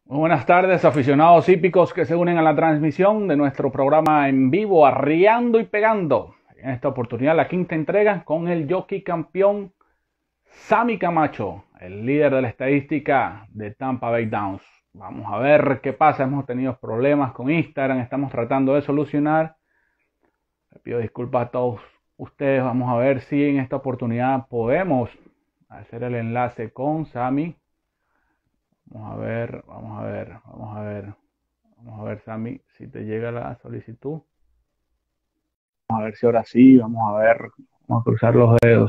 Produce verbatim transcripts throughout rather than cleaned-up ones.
Muy buenas tardes, aficionados hípicos que se unen a la transmisión de nuestro programa en vivo, Arriando y Pegando. En esta oportunidad, la quinta entrega con el jockey campeón Sammy Camacho, el líder de la estadística de Tampa Bay Downs. Vamos a ver qué pasa. Hemos tenido problemas con Instagram, estamos tratando de solucionar. Le pido disculpas a todos ustedes. Vamos a ver si en esta oportunidad podemos hacer el enlace con Sammy. Vamos a ver, vamos a ver, vamos a ver, vamos a ver, Sammy, si te llega la solicitud. Vamos a ver si ahora sí, vamos a ver, vamos a cruzar los dedos.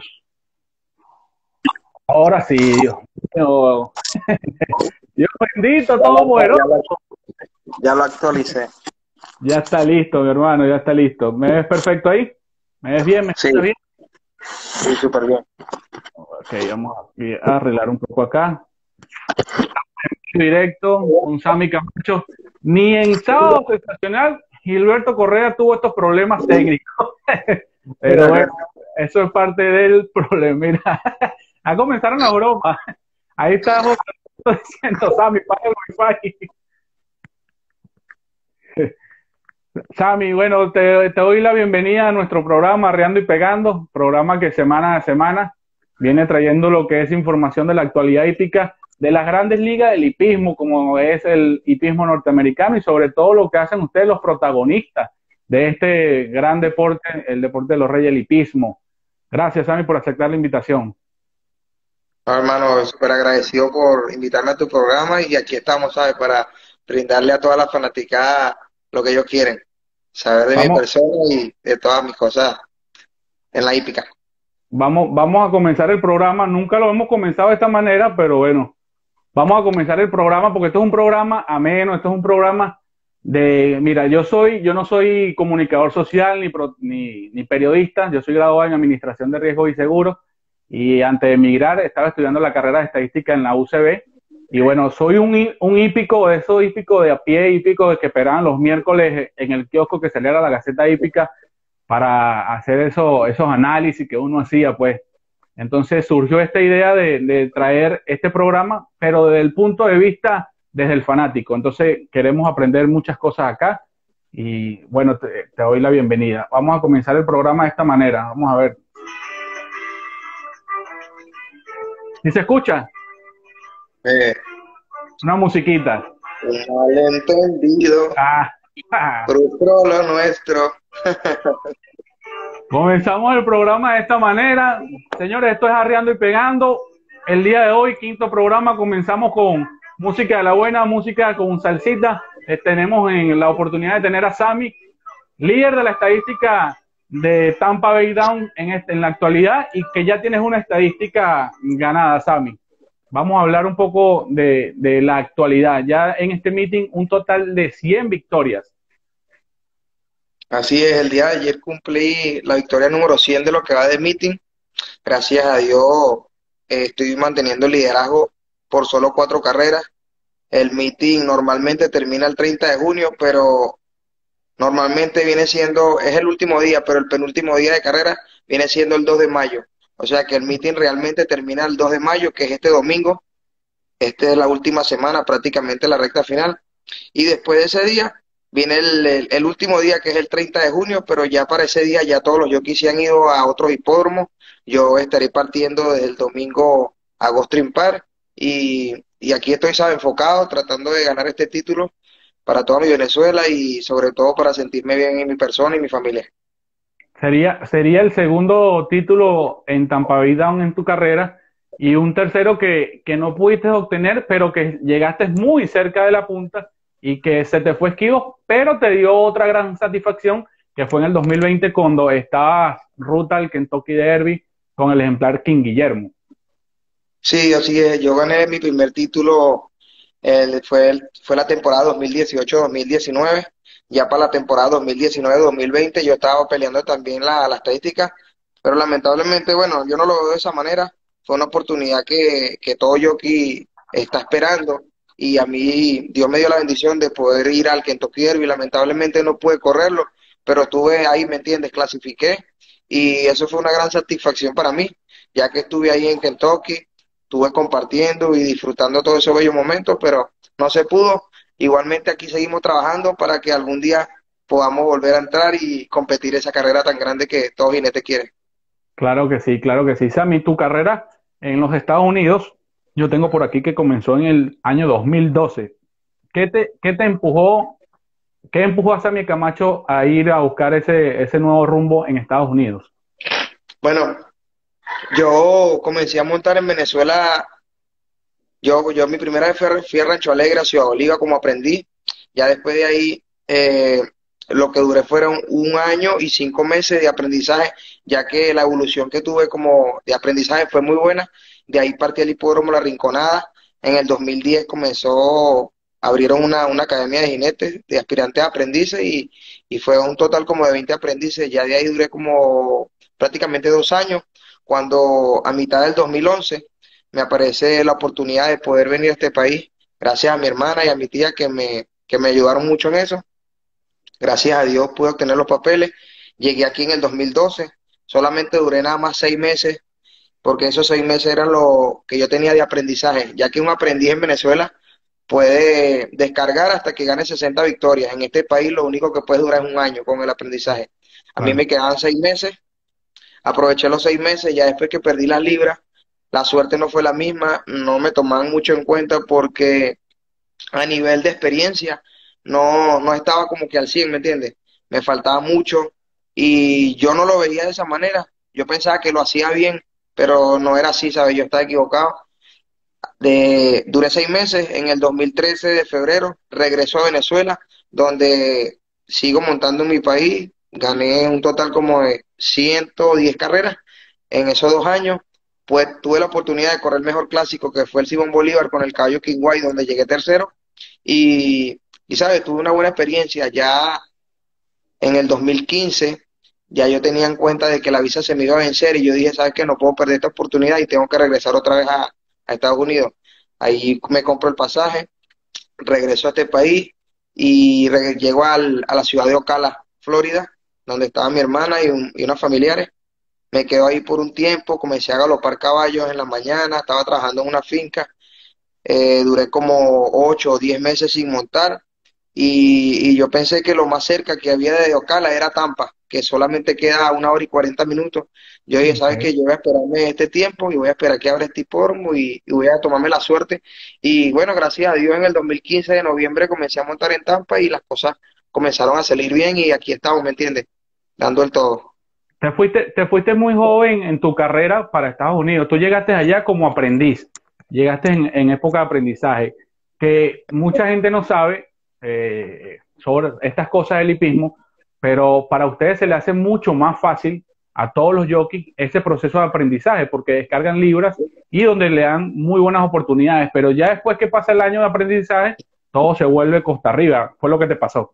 Ahora sí, Dios mío. Dios bendito, todo bueno. Ya lo actualicé. Ya está listo, mi hermano, ya está listo. ¿Me ves perfecto ahí? ¿Me ves bien? ¿Me Sí. escuchas bien? Sí, súper bien. Ok, vamos a arreglar un poco acá. Directo con Sammy Camacho. Ni en sábado sensacional Gilberto Correa tuvo estos problemas técnicos. Pero bueno, eso es parte del problema. Mira, a comenzar una broma. Ahí estamos diciendo, Sammy, paga el wifi. Sammy, bueno, te, te doy la bienvenida a nuestro programa Arriando y Pegando, programa que semana a semana viene trayendo lo que es información de la actualidad hípica de las grandes ligas del hipismo, como es el hipismo norteamericano, y sobre todo lo que hacen ustedes los protagonistas de este gran deporte, el deporte de los reyes, el hipismo. Gracias, Sammy, por aceptar la invitación. No, hermano, súper agradecido por invitarme a tu programa y aquí estamos, ¿sabes? Para brindarle a toda la fanaticada lo que ellos quieren, saber de Vamos, mi persona y de todas mis cosas en la hípica. vamos, vamos a comenzar el programa. Nunca lo hemos comenzado de esta manera, pero bueno, vamos a comenzar el programa porque esto es un programa ameno, esto es un programa de, mira, yo soy, yo no soy comunicador social ni, pro, ni, ni periodista, yo soy graduado en Administración de Riesgos y Seguros y antes de emigrar estaba estudiando la carrera de Estadística en la U C B y bueno, soy un, un hípico, de esos hípicos de a pie, hípicos de que esperaban los miércoles en el kiosco que saliera la Gaceta Hípica para hacer eso, esos análisis que uno hacía, pues. Entonces surgió esta idea de, de traer este programa, pero desde el punto de vista desde el fanático. Entonces queremos aprender muchas cosas acá y bueno, te, te doy la bienvenida. Vamos a comenzar el programa de esta manera. Vamos a ver. ¿Sí se escucha? Eh, Una musiquita. un malentendido, Ah, ah. frustró lo nuestro. Comenzamos el programa de esta manera. Señores, esto es Arriando y Pegando. El día de hoy, quinto programa, comenzamos con música de la buena, música con salsita. Eh, tenemos en la oportunidad de tener a Sammy, líder de la estadística de Tampa Bay Downs en, este, en la actualidad y que ya tienes una estadística ganada, Sammy. Vamos a hablar un poco de, de la actualidad. Ya en este meeting, un total de cien victorias. Así es, el día de ayer cumplí la victoria número cien de lo que va de meeting. Gracias a Dios, eh, estoy manteniendo el liderazgo por solo cuatro carreras. El meeting normalmente termina el treinta de junio, pero normalmente viene siendo, es el último día, pero el penúltimo día de carrera viene siendo el dos de mayo. O sea que el meeting realmente termina el dos de mayo, que es este domingo. Esta es la última semana, prácticamente la recta final. Y después de ese día viene el, el, el último día, que es el treinta de junio, pero ya para ese día ya todos los jockeys se han ido a otros hipódromos. Yo estaré partiendo desde el domingo a Gulfstream Park y, y aquí estoy, ¿sabe? Enfocado, tratando de ganar este título para toda mi Venezuela y sobre todo para sentirme bien en mi persona y mi familia. Sería, sería el segundo título en Tampa Bay Downs en tu carrera y un tercero que, que no pudiste obtener, pero que llegaste muy cerca de la punta y que se te fue esquivo, pero te dio otra gran satisfacción que fue en el dos mil veinte cuando estabas ruta al Kentucky Derby con el ejemplar King Guillermo. Sí, así es. Yo gané mi primer título, el, fue, el, fue la temporada dos mil dieciocho dos mil diecinueve. Ya para la temporada dos mil diecinueve dos mil veinte yo estaba peleando también la, la estadística, pero lamentablemente, bueno, yo no lo veo de esa manera. Fue una oportunidad que, que todo jockey está esperando y a mí Dios me dio la bendición de poder ir al Kentucky Derby. Lamentablemente no pude correrlo, pero estuve ahí, ¿me entiendes? Clasifiqué y eso fue una gran satisfacción para mí, ya que estuve ahí en Kentucky, estuve compartiendo y disfrutando todos esos bellos momentos, pero no se pudo. Igualmente aquí seguimos trabajando para que algún día podamos volver a entrar y competir esa carrera tan grande que todo jinete quiere. Claro que sí, claro que sí. Sammy, tu carrera en los Estados Unidos, yo tengo por aquí que comenzó en el año dos mil doce. ¿Qué te, qué te empujó, qué empujó a Sammy Camacho a ir a buscar ese, ese nuevo rumbo en Estados Unidos? Bueno, yo comencé a montar en Venezuela. Yo, yo mi primera vez fui a, fui a Rancho Alegre, a Ciudad Bolívar, como aprendí. Ya después de ahí, eh, lo que duré fueron un año y cinco meses de aprendizaje, ya que la evolución que tuve como de aprendizaje fue muy buena. De ahí partí al hipódromo La Rinconada. En el dos mil diez comenzó, abrieron una, una academia de jinetes, de aspirantes a aprendices, y, y fue un total como de veinte aprendices. Ya de ahí duré como prácticamente dos años, cuando a mitad del dos mil once me aparece la oportunidad de poder venir a este país, gracias a mi hermana y a mi tía que me, que me ayudaron mucho en eso. Gracias a Dios pude obtener los papeles. Llegué aquí en el dos mil doce, solamente duré nada más seis meses, porque esos seis meses eran lo que yo tenía de aprendizaje, ya que un aprendiz en Venezuela puede descargar hasta que gane sesenta victorias. En este país lo único que puede durar es un año con el aprendizaje. A mí Claro. me quedaban seis meses, aproveché los seis meses, ya después que perdí las libras, la suerte no fue la misma, no me tomaban mucho en cuenta porque a nivel de experiencia no, no estaba como que al cien, ¿me entiendes? Me faltaba mucho y yo no lo veía de esa manera. Yo pensaba que lo hacía bien, pero no era así, ¿sabes? Yo estaba equivocado. De, duré seis meses, en el dos mil trece de febrero regreso a Venezuela, donde sigo montando en mi país, gané un total como de ciento diez carreras en esos dos años. Pues tuve la oportunidad de correr el mejor clásico, que fue el Simón Bolívar con el caballo King White, donde llegué tercero, y, y sabes, tuve una buena experiencia. Ya en el dos mil quince ya yo tenía en cuenta de que la visa se me iba a vencer y yo dije, ¿sabes qué? No puedo perder esta oportunidad y tengo que regresar otra vez a, a Estados Unidos. Ahí me compro el pasaje, regreso a este país y re- llego al- a la ciudad de Ocala, Florida, donde estaba mi hermana y, un- y unos familiares. Me quedo ahí por un tiempo, comencé a galopar caballos en la mañana, estaba trabajando en una finca, eh, duré como ocho o diez meses sin montar, y, y yo pensé que lo más cerca que había de Ocala era Tampa, que solamente queda una hora y cuarenta minutos. Yo dije, ¿sabes Okay. qué? Yo voy a esperarme este tiempo y voy a esperar que abra este hipódromo y, y voy a tomarme la suerte. Y bueno, gracias a Dios en el dos mil quince de noviembre comencé a montar en Tampa y las cosas comenzaron a salir bien y aquí estamos, ¿me entiendes? Dando el todo. Te fuiste, te fuiste muy joven en tu carrera para Estados Unidos. Tú llegaste allá como aprendiz, llegaste en, en época de aprendizaje, que mucha gente no sabe eh, sobre estas cosas del hipismo, pero para ustedes se le hace mucho más fácil a todos los jockeys ese proceso de aprendizaje, porque descargan libras y donde le dan muy buenas oportunidades, pero ya después que pasa el año de aprendizaje, todo se vuelve costa arriba. Fue lo que te pasó.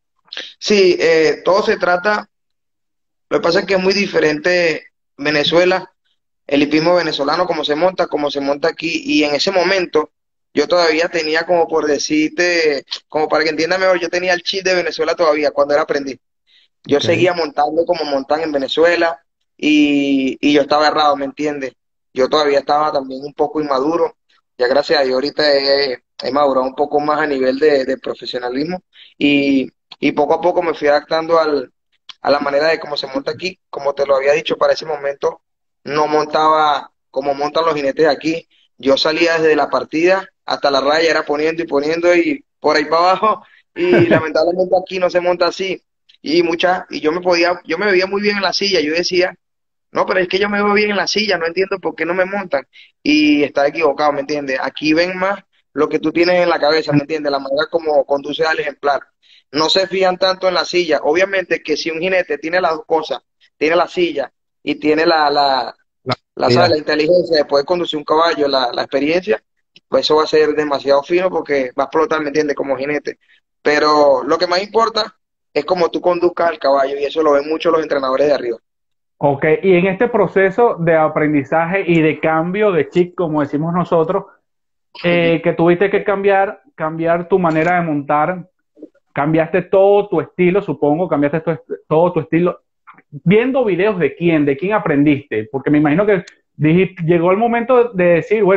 Sí, eh, todo se trata, lo que pasa es que es muy diferente Venezuela, el hipismo venezolano, como se monta, como se monta aquí. Y en ese momento yo todavía tenía, como por decirte, como para que entiendas mejor, yo tenía el chip de Venezuela todavía cuando era aprendiz. Yo Okay. seguía montando como montan en Venezuela y, y yo estaba errado, ¿me entiendes? Yo todavía estaba también un poco inmaduro. Ya gracias a Dios ahorita he, he madurado un poco más a nivel de, de profesionalismo y, y poco a poco me fui adaptando al, a la manera de cómo se monta aquí. Como te lo había dicho, para ese momento no montaba como montan los jinetes aquí. Yo salía desde la partida hasta la raya, era poniendo y poniendo y por ahí para abajo, y lamentablemente aquí no se monta así. Y muchas, y yo me podía, yo me veía muy bien en la silla, yo decía, no, pero es que yo me veo bien en la silla, no entiendo por qué no me montan. Y estaba equivocado, ¿me entiendes? Aquí ven más lo que tú tienes en la cabeza, ¿me entiendes? La manera como conduces al ejemplar. No se fijan tanto en la silla. Obviamente que si un jinete tiene las dos cosas, tiene la silla y tiene la, la, La la, ¿sabes? La inteligencia de poder conducir un caballo, la, la experiencia, pues eso va a ser demasiado fino porque va a explotar, ¿me entiendes? Como jinete. Pero lo que más importa es cómo tú conduzcas al caballo y eso lo ven mucho los entrenadores de arriba. Ok, y en este proceso de aprendizaje y de cambio de chip, como decimos nosotros, eh, que tuviste que cambiar, cambiar tu manera de montar, cambiaste todo tu estilo, supongo, cambiaste tu est- todo tu estilo, viendo videos de quién, de quién aprendiste, porque me imagino que dijiste- llegó el momento de decir, bueno,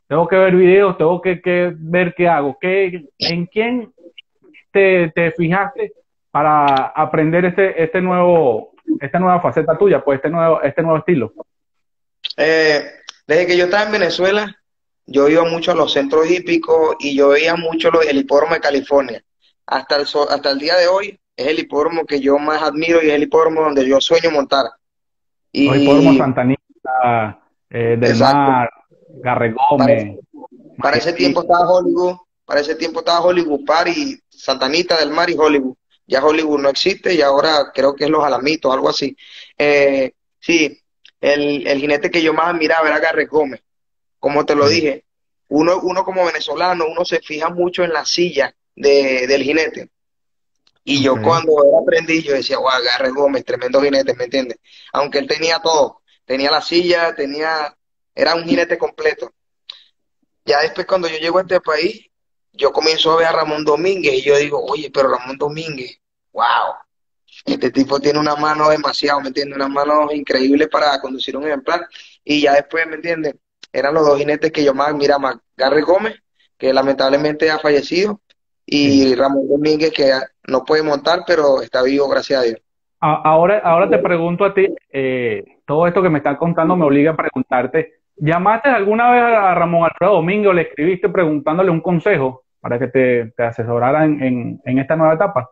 tengo que ver videos, tengo que, que ver qué hago, qué, en quién te, te fijaste para aprender este, este nuevo, esta nueva faceta tuya, pues este nuevo, este nuevo estilo. Eh, Desde que yo estaba en Venezuela, yo iba mucho a los centros hípicos y yo veía mucho lo- el hipódromo de California. Hasta el, so- hasta el día de hoy es el hipódromo que yo más admiro y es el hipódromo donde yo sueño montar. Los hipódromos Y Santanita, eh, Del exacto, Mar, Garre para, Gómez, para ese Mayagüez. tiempo estaba Hollywood, para ese tiempo estaba Hollywood Park y Santa Anita del Mar y Hollywood. Ya Hollywood no existe y ahora creo que es Los Alamitos, algo así. Eh, sí, el, el jinete que yo más admiraba era Garrett Gómez. Como te lo Sí. dije, uno, uno como venezolano, uno se fija mucho en la silla de, del jinete. Y Ok. yo cuando era aprendiz, yo decía, guau, Garrett Gómez, tremendo jinete, ¿me entiendes? Aunque él tenía todo, tenía la silla, tenía, era un jinete completo. Ya después cuando yo llego a este país, yo comienzo a ver a Ramón Domínguez y yo digo, oye, pero Ramón Domínguez, wow, este tipo tiene una mano demasiado, ¿me entiendes? Una mano increíble para conducir un ejemplar. Y ya después, ¿me entiendes? Eran los dos jinetes que yo más admiraba, Garry Gómez, que lamentablemente ha fallecido, Sí. y Ramón Domínguez, que no puede montar, pero está vivo, gracias a Dios. A- Ahora, ahora te pregunto a ti, eh, todo esto que me estás contando me obliga a preguntarte, ¿llamaste alguna vez a Ramón Alfredo Domínguez o le escribiste preguntándole un consejo para que te, te asesorara en, en, en esta nueva etapa?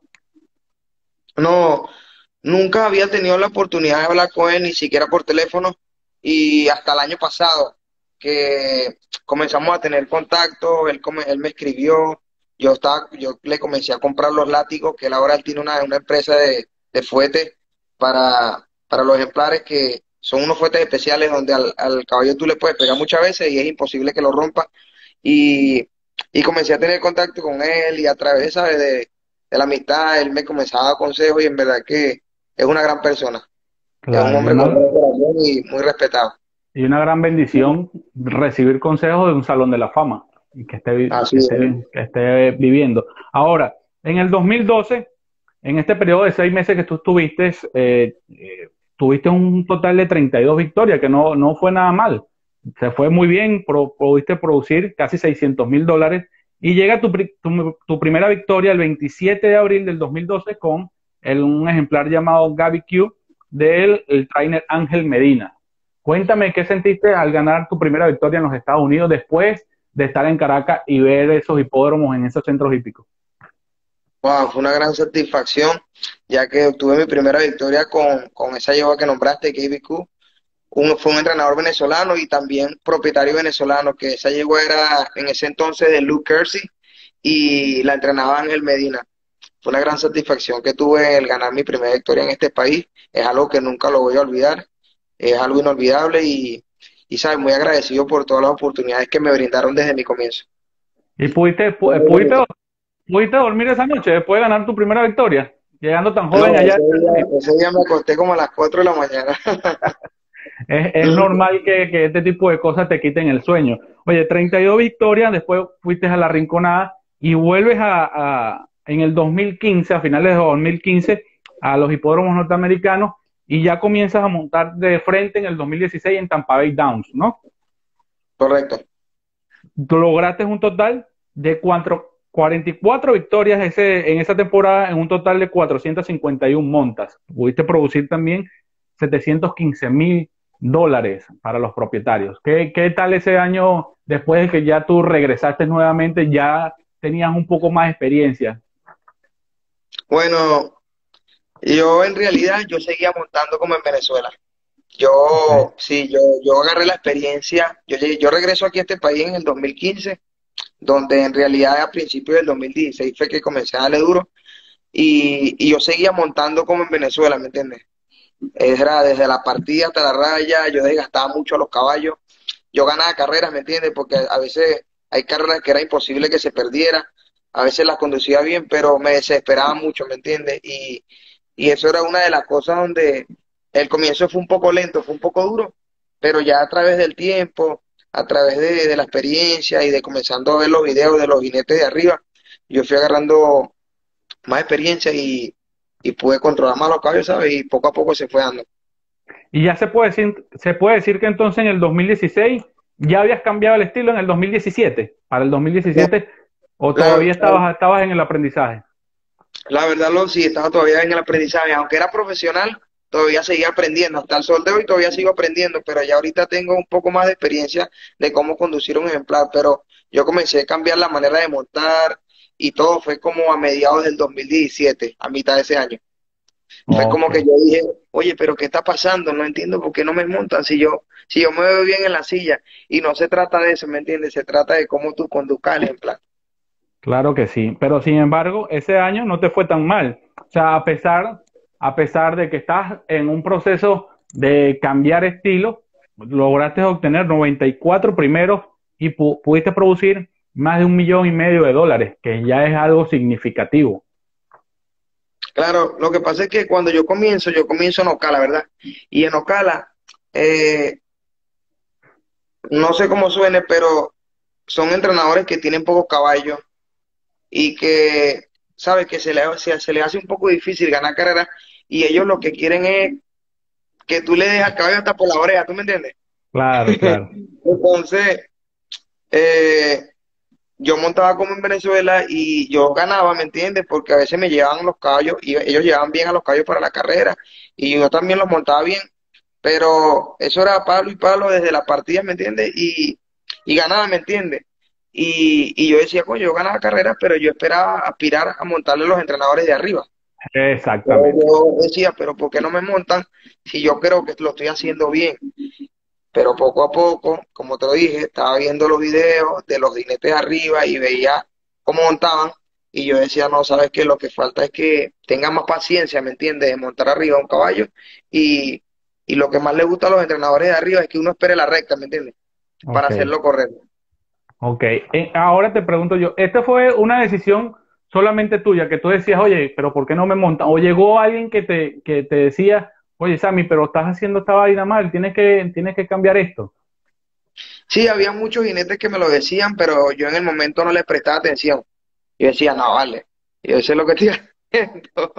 No, nunca había tenido la oportunidad de hablar con él, ni siquiera por teléfono, y hasta el año pasado, que comenzamos a tener contacto, él, come- él me escribió, yo estaba, yo le comencé a comprar los látigos, que él ahora él tiene una, una empresa de, de fuetes para, para los ejemplares que son unos fuetes especiales donde al, al caballo tú le puedes pegar muchas veces y es imposible que lo rompa. Y, y comencé a tener contacto con él y a través, ¿sabes? de, de la amistad, él me comenzaba a dar consejos y en verdad que es una gran persona. Es un Claro, y hombre con una, gran corazón y muy respetado. y una gran bendición recibir consejos de un salón de la fama y que esté, vi- Así que es. esté, que esté viviendo. Ahora, en el dos mil doce, en este periodo de seis meses que tú estuviste, eh, eh, tuviste un total de treinta y dos victorias, que no, no fue nada mal. Se fue muy bien, pro- pudiste producir casi seiscientos mil dólares y llega tu, pri- tu, tu primera victoria el veintisiete de abril del dos mil doce con el- un ejemplar llamado Gaby Q del el trainer Ángel Medina. Cuéntame qué sentiste al ganar tu primera victoria en los Estados Unidos después de estar en Caracas y ver esos hipódromos en esos centros hípicos. Wow, fue una gran satisfacción, ya que obtuve mi primera victoria con, con esa yegua que nombraste, K B Q. Un, fue un entrenador venezolano y también propietario venezolano, que esa yegua era en ese entonces de Luke Kersey y la entrenaba Ángel Medina. Fue una gran satisfacción que tuve el ganar mi primera victoria en este país. Es algo que nunca lo voy a olvidar. Es algo inolvidable y, y sabes, muy agradecido por todas las oportunidades que me brindaron desde mi comienzo. ¿Y pudiste, pu- Fue eh, muy pudiste, bonito. pudiste dormir esa noche después de ganar tu primera victoria? Llegando tan No, joven allá. ese día, ese día me acosté como a las cuatro de la mañana. Es, es normal que, que este tipo de cosas te quiten el sueño. Oye, treinta y dos victorias, después fuiste a la Rinconada y vuelves a, a- en el dos mil quince, a finales de dos mil quince, a los hipódromos norteamericanos y ya comienzas a montar de frente en el dos mil dieciséis en Tampa Bay Downs, ¿no? Correcto. Lograste un total de cuatro, cuarenta y cuatro victorias ese, en esa temporada en un total de cuatrocientas cincuenta y uno montas. Pudiste producir también setecientos quince mil dólares para los propietarios. ¿Qué, ¿Qué tal ese año después de que ya tú regresaste nuevamente, ya tenías un poco más de experiencia? Bueno, yo en realidad yo seguía montando como en Venezuela. Okay. Yo, sí, yo, yo agarré la experiencia. Yo, llegué- yo regreso aquí a este país en el dos mil quince, donde en realidad a principios del dos mil dieciséis fue que comencé a darle duro. Y, y yo seguía montando como en Venezuela, ¿me entiendes? Era desde la partida hasta la raya, yo desgastaba mucho a los caballos. Yo ganaba carreras, ¿me entiendes? Porque a veces hay carreras que era imposible que se perdiera. A veces las conducía bien, pero me desesperaba mucho, ¿me entiendes? Y, y eso era una de las cosas donde el comienzo fue un poco lento, fue un poco duro, pero ya a través del tiempo, a través de, de la experiencia y de comenzando a ver los videos de los jinetes de arriba, yo fui agarrando más experiencia y, y pude controlar más los caballos, ¿sabes? Y poco a poco se fue dando. Y ya se puede decir, se puede decir que entonces en el dos mil dieciséis ¿Ya habías cambiado el estilo en el dos mil diecisiete? ¿Para el dos mil diecisiete? ¿O La, todavía la, estabas, estabas en el aprendizaje? la verdad, lo sí, estaba todavía en el aprendizaje, aunque era profesional, todavía seguía aprendiendo, hasta el sol de hoy todavía sigo aprendiendo, pero ya ahorita tengo un poco más de experiencia de cómo conducir un ejemplar, pero yo comencé a cambiar la manera de montar y todo fue como a mediados del dos mil diecisiete, a mitad de ese año. Fue como Ok. que yo dije, oye, pero ¿qué está pasando? No entiendo por qué no me montan si yo, si yo me veo bien en la silla. Y no se trata de eso, ¿me entiendes? Se trata de cómo tú conduzcas el ejemplar. Claro que sí, pero sin embargo, ese año no te fue tan mal. O sea, a pesar, a pesar de que estás en un proceso de cambiar estilo, lograste obtener noventa y cuatro primeros y pu- pudiste producir más de un millón y medio de dólares, que ya es algo significativo. Claro, lo que pasa es que cuando yo comienzo, yo comienzo en Ocala, ¿verdad? Y en Ocala, eh, no sé cómo suene, pero son entrenadores que tienen pocos caballos y que, ¿sabes? Que se le, se, se les hace un poco difícil ganar carreras y ellos lo que quieren es que tú le dejas el caballo hasta por la oreja, ¿tú me entiendes? Claro, claro. Entonces, eh, yo montaba como en Venezuela y yo ganaba, ¿me entiendes? Porque a veces me llevaban los caballos y ellos llevaban bien a los caballos para la carrera y yo también los montaba bien, pero eso era palo y palo desde la partida, ¿me entiendes? Y, y ganaba, ¿me entiendes? Y, y yo decía, coño, yo ganaba carreras, pero yo esperaba aspirar a montarle los entrenadores de arriba. Pero Exactamente. yo decía, pero ¿por qué no me montan si yo creo que lo estoy haciendo bien? Pero poco a poco, como te lo dije, estaba viendo los videos de los jinetes arriba y veía cómo montaban. Y yo decía, no, sabes que lo que falta es que tengan más paciencia, ¿me entiendes? De montar arriba un caballo. Y, y lo que más le gusta a los entrenadores de arriba es que uno espere la recta, ¿me entiendes? Para Ok, hacerlo correcto. ok. Eh, ahora te pregunto yo, ¿esta fue una decisión solamente tuya que tú decías, oye, pero ¿por qué no me montan? ¿O llegó alguien que te, que te decía, oye, Sammy, pero estás haciendo esta vaina mal, tienes que, tienes que cambiar esto? Sí, había muchos jinetes que me lo decían, pero yo en el momento no les prestaba atención. Yo decía, no, vale, yo sé lo que estoy haciendo.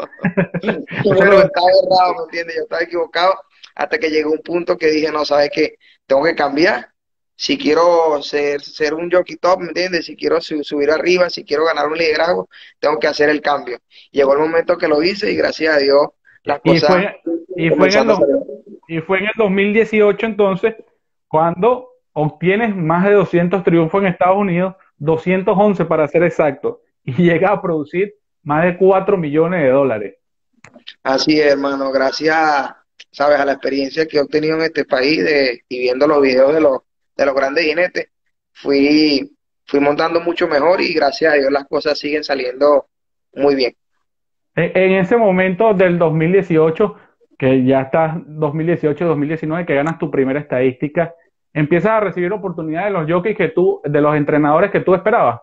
Pero Pero, estaba errado, ¿me entiendes? Yo estaba equivocado hasta que llegó un punto que dije, no, ¿sabes qué? Tengo que cambiar. Si quiero ser, ser un jockey top, ¿me entiendes? Si quiero su- subir arriba, si quiero ganar un liderazgo, tengo que hacer el cambio. Llegó el momento que lo hice y gracias a Dios las y cosas fue, y fue en el, comenzando a dos- salir. y fue en el dos mil dieciocho entonces cuando obtienes más de doscientos triunfos en Estados Unidos, doscientos once para ser exacto, y llegas a producir más de cuatro millones de dólares. Así es, hermano, gracias, sabes, a la experiencia que he obtenido en este país de, y viendo los videos de los, de los grandes jinetes, fui, fui montando mucho mejor y gracias a Dios las cosas siguen saliendo muy bien. En, en ese momento del dos mil dieciocho, que ya estás dos mil dieciocho, dos mil diecinueve, que ganas tu primera estadística, empiezas a recibir oportunidades de los jockeys que tú, de los entrenadores que tú esperabas.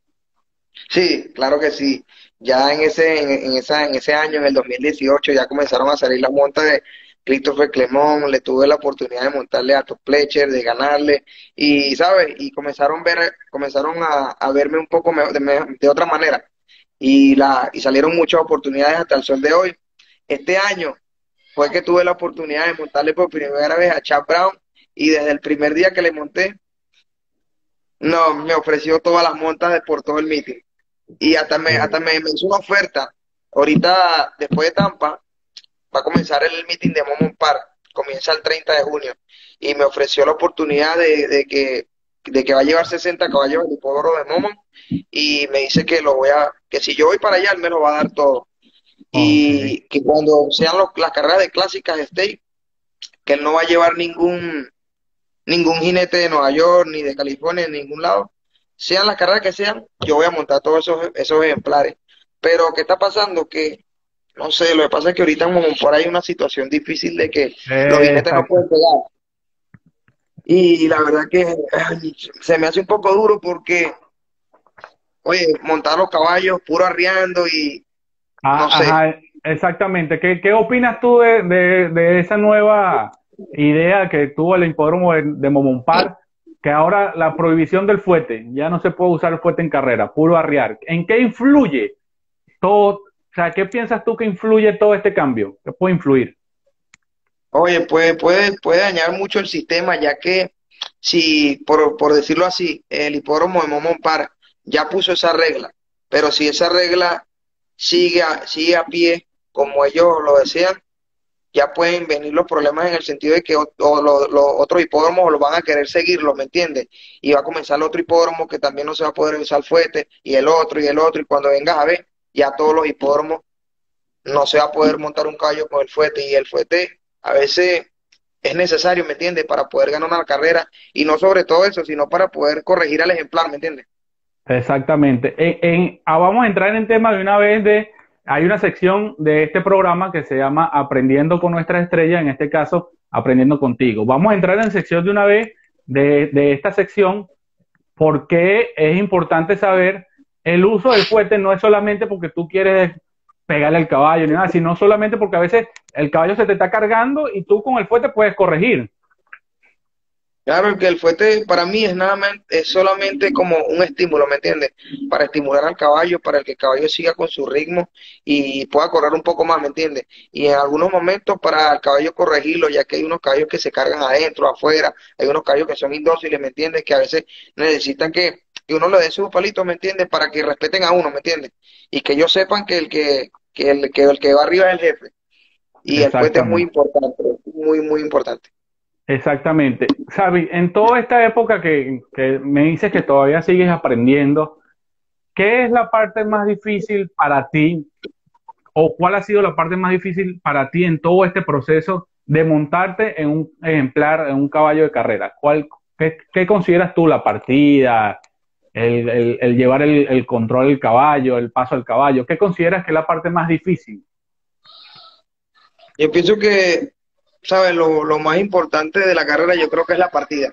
Sí, claro que sí. Ya en ese, en, en esa, en ese año, en el dos mil dieciocho, ya comenzaron a salir las montas de Christopher Clemón, le tuve la oportunidad de montarle a Top Pletcher, de ganarle, y sabes, y comenzaron ver, comenzaron a, a verme un poco mejor- de, me- de otra manera. Y la, y salieron muchas oportunidades hasta el sol de hoy. Este año fue que tuve la oportunidad de montarle por primera vez a Chad Brown, y desde el primer día que le monté, no, me ofreció todas las montas de por todo el meeting y hasta me, hasta me, me hizo una oferta. Ahorita, después de Tampa, va a comenzar el meeting de Momon Park, comienza el treinta de junio, y me ofreció la oportunidad de, de que, de que va a llevar sesenta caballos del hipódromo de Momon, y me dice que lo voy a, que si yo voy para allá, él me lo va a dar todo. Ok. Y que cuando sean los- las carreras de clásicas de State, que él no va a llevar ningún, ningún jinete de Nueva York, ni de California, ni de ningún lado. Sean las carreras que sean, yo voy a montar todos esos, esos ejemplares. Pero, ¿qué está pasando? Que, no sé, lo que pasa es que ahorita en por hay una situación difícil de que los jinetes no Exacto. pueden pegar. Y la verdad que ay, se me hace un poco duro porque, oye, montar los caballos puro arriando y Ah, no sé. ajá, exactamente. ¿Qué, qué opinas tú de, de- de esa nueva idea que tuvo el hipódromo de, de Momonpar, que ahora la prohibición del fuete, ya no se puede usar el fuete en carrera, puro arriar? ¿En qué influye todo? O sea, ¿qué piensas tú que influye todo este cambio? ¿Qué puede influir? Oye, puede, puede, puede dañar mucho el sistema, ya que si, por, por decirlo así, el hipódromo de Momón Park ya puso esa regla, pero si esa regla sigue a, sigue a pie como ellos lo desean, ya pueden venir los problemas en el sentido de que o- o lo- los otros hipódromos lo van a querer seguirlo, ¿me entiendes? Y va a comenzar el otro hipódromo que también no se va a poder usar fuete, y el otro, y el otro, y cuando vengas a ver, ya todos los hipódromos no se va a poder montar un caballo con el fuete, y el fuete a veces es necesario, ¿me entiendes? Para poder ganar una carrera, y no sobre todo eso, sino para poder corregir al ejemplar, ¿me entiendes? Exactamente. En, en- ah, vamos a entrar en el tema de una vez de, hay una sección de este programa que se llama Aprendiendo con nuestra estrella, en este caso, Aprendiendo contigo. Vamos a entrar en sección de una vez de, de esta sección porque es importante saber el uso del fuete no es solamente porque tú quieres pegarle al caballo ni nada, sino solamente porque a veces el caballo se te está cargando y tú con el fuete puedes corregir. Claro que el fuete para mí es nada más, es solamente como un estímulo, ¿me entiendes? Para estimular al caballo, para que el caballo siga con su ritmo y pueda correr un poco más, ¿me entiendes? Y en algunos momentos para el caballo corregirlo, ya que hay unos caballos que se cargan adentro, afuera, hay unos caballos que son indóciles, ¿me entiendes? Que a veces necesitan que, que uno le dé sus palitos, ¿me entiendes? Para que respeten a uno, ¿me entiendes? Y que ellos sepan que el que, que el que, el que va arriba es el jefe. Y el fuete es muy Exactamente. importante, muy, muy importante. Exactamente. Xavi, en toda esta época que, que me dices que todavía sigues aprendiendo, ¿qué es la parte más difícil para ti o cuál ha sido la parte más difícil para ti en todo este proceso de montarte en un ejemplar, en un caballo de carrera? ¿Cuál, qué, qué consideras tú la partida, el, el- el llevar el, el control del caballo, el paso del caballo? ¿Qué consideras que es la parte más difícil? Yo pienso que, ¿sabes? Lo, lo más importante de la carrera yo creo que es la partida.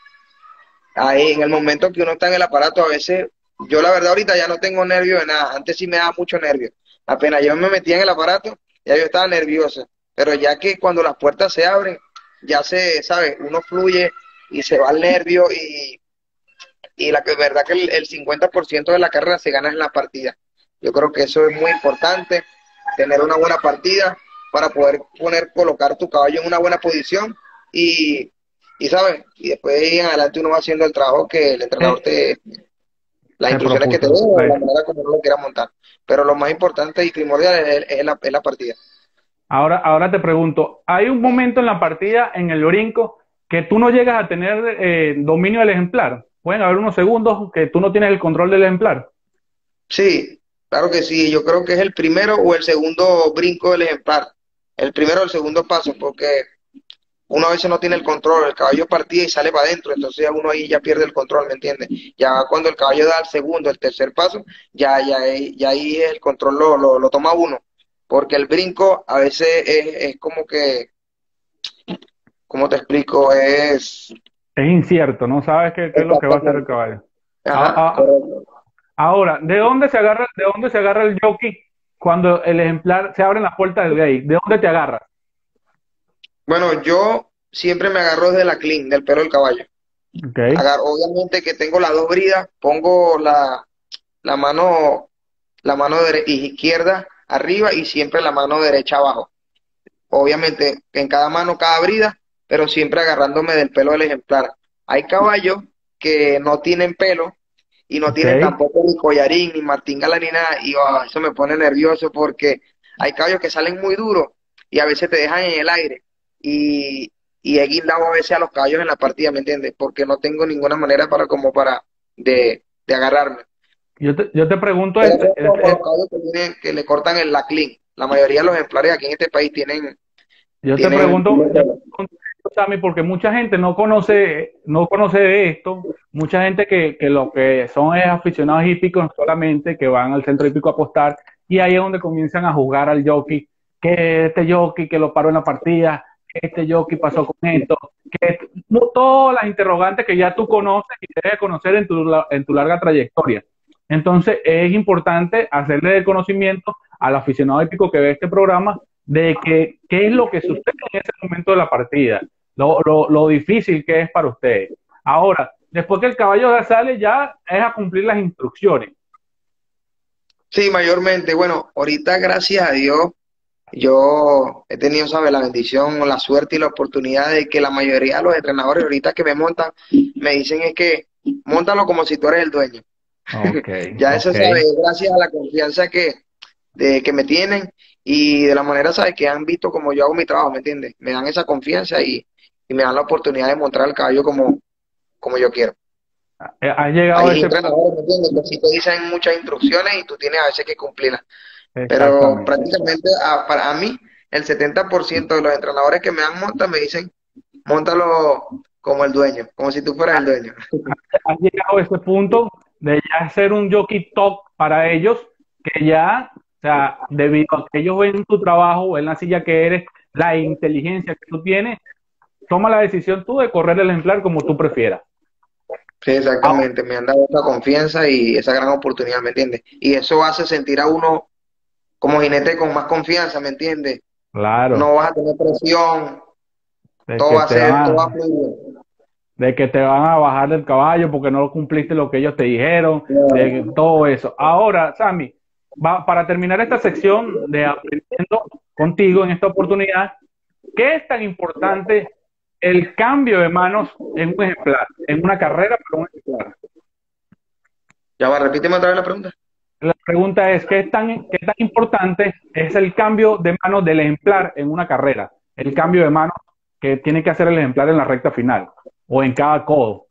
Ahí, en el momento que uno está en el aparato, a veces, yo la verdad ahorita ya no tengo nervio de nada. Antes sí me daba mucho nervio. Apenas yo me metía en el aparato, ya yo estaba nervioso. Pero ya que cuando las puertas se abren, ya se, ¿sabes? Uno fluye y se va el nervio y, y la que es verdad que el, el cincuenta por ciento de la carrera se gana en la partida. Yo creo que eso es muy importante, tener una buena partida para poder poner, colocar tu caballo en una buena posición y, y ¿sabes? Y después de ahí en adelante uno va haciendo el trabajo que el entrenador Eh, te, las te instrucciones que te dé propuso. o la Pues, manera como uno lo quiera montar. Pero lo más importante y primordial es, es la, es la partida. ahora, ahora te pregunto, ¿hay un momento en la partida, en el brinco, que tú no llegas a tener eh, dominio del ejemplar? Pueden haber unos segundos que tú no tienes el control del ejemplar. Sí, claro que sí, yo creo que es el primero o el segundo brinco del ejemplar. El primero o el segundo paso, porque uno a veces no tiene el control, el caballo partía y sale para adentro, entonces ya uno ahí ya pierde el control, ¿me entiendes? Ya cuando el caballo da el segundo, el tercer paso, ya, ya, ahí- ya ahí el control lo, lo, lo toma uno, porque el brinco a veces es, es como que, ¿cómo te explico? Es Es incierto, no sabes qué, qué es lo que va a hacer el exactamente. caballo. A- Ajá, a- correcto. Ahora, ¿de dónde se agarra, de dónde se agarra el jockey cuando el ejemplar se abren las puertas del gate? ¿De dónde te agarras? Bueno, yo siempre me agarro desde la clean, del pelo del caballo. Ok, Agarro, obviamente que tengo las dos bridas, pongo la, la mano, la mano dere- izquierda arriba y siempre la mano derecha abajo. Obviamente en cada mano, cada brida, pero siempre agarrándome del pelo del ejemplar. Hay caballos que no tienen pelo y no ok. tienen tampoco ni collarín, ni martingala, ni nada, y oh, eso me pone nervioso porque hay caballos que salen muy duros y a veces te dejan en el aire. Y, y he guindado a veces a los caballos en la partida, ¿me entiendes? Porque no tengo ninguna manera para como para de, de agarrarme. Yo te, yo te pregunto, Pero este, son como este, los eh, caballos que, tienen, que le cortan el la clean. La mayoría de los ejemplares aquí en este país tienen, yo te tienen, pregunto, yo te pregunto, Sammy, porque mucha gente no conoce, no conoce de esto, mucha gente que, que lo que son es aficionados hípicos solamente, que van al centro hípico a apostar, y ahí es donde comienzan a jugar al jockey, que este jockey que lo paró en la partida, que este jockey pasó con esto, que esto- no, todas las interrogantes que ya tú conoces y debes conocer en tu, la- en tu larga trayectoria. Entonces es importante hacerle el conocimiento al aficionado hípico que ve este programa de que qué es lo que sucede en ese momento de la partida, lo, lo, lo difícil que es para ustedes. Ahora, después que el caballo ya sale, ya es a cumplir las instrucciones. Sí, mayormente. Bueno, ahorita gracias a Dios Yo he tenido, ¿sabes? La bendición, la suerte y la oportunidad de que la mayoría de los entrenadores ahorita que me montan, me dicen es que móntalo como si tú eres el dueño. Ok, Ya eso, ok. ¿sabes? Gracias a la confianza que, de, que me tienen y de la manera, ¿sabes? Que han visto como yo hago mi trabajo, ¿me entiendes? Me dan esa confianza y, y me dan la oportunidad de mostrar el caballo como, como yo quiero. Eh, Has llegado a Hay ese punto. entrenadores, ¿me entiendes? Que sí te dicen muchas instrucciones y tú tienes a veces que cumplirlas. Pero Exactamente. prácticamente a, para a mí, el setenta por ciento de los entrenadores que me dan monta me dicen, móntalo como el dueño, como si tú fueras el dueño. Has llegado a ese punto de ya ser un jockey top para ellos, que ya, o sea, debido a que ellos ven tu trabajo, ven la silla que eres, la inteligencia que tú tienes, toma la decisión tú de correr el ejemplar como tú prefieras. Sí, Ahora, exactamente, me han dado esa confianza y esa gran oportunidad, ¿me entiendes? Y eso hace sentir a uno como jinete con más confianza, ¿me entiendes? claro, No vas a tener presión, de todo que va a te ser, todo va a van fluir. de que te van a bajar del caballo porque no cumpliste lo que ellos te dijeron, de Claro. todo eso. Ahora, Sammy, va, para terminar esta sección de aprendiendo contigo en esta oportunidad, ¿qué es tan importante el cambio de manos en un ejemplar, en una carrera para un ejemplar? Ya va, repíteme otra vez la pregunta. La pregunta es, ¿qué tan, qué tan importante es el cambio de manos del ejemplar en una carrera? El cambio de manos que tiene que hacer el ejemplar en la recta final o en cada codo.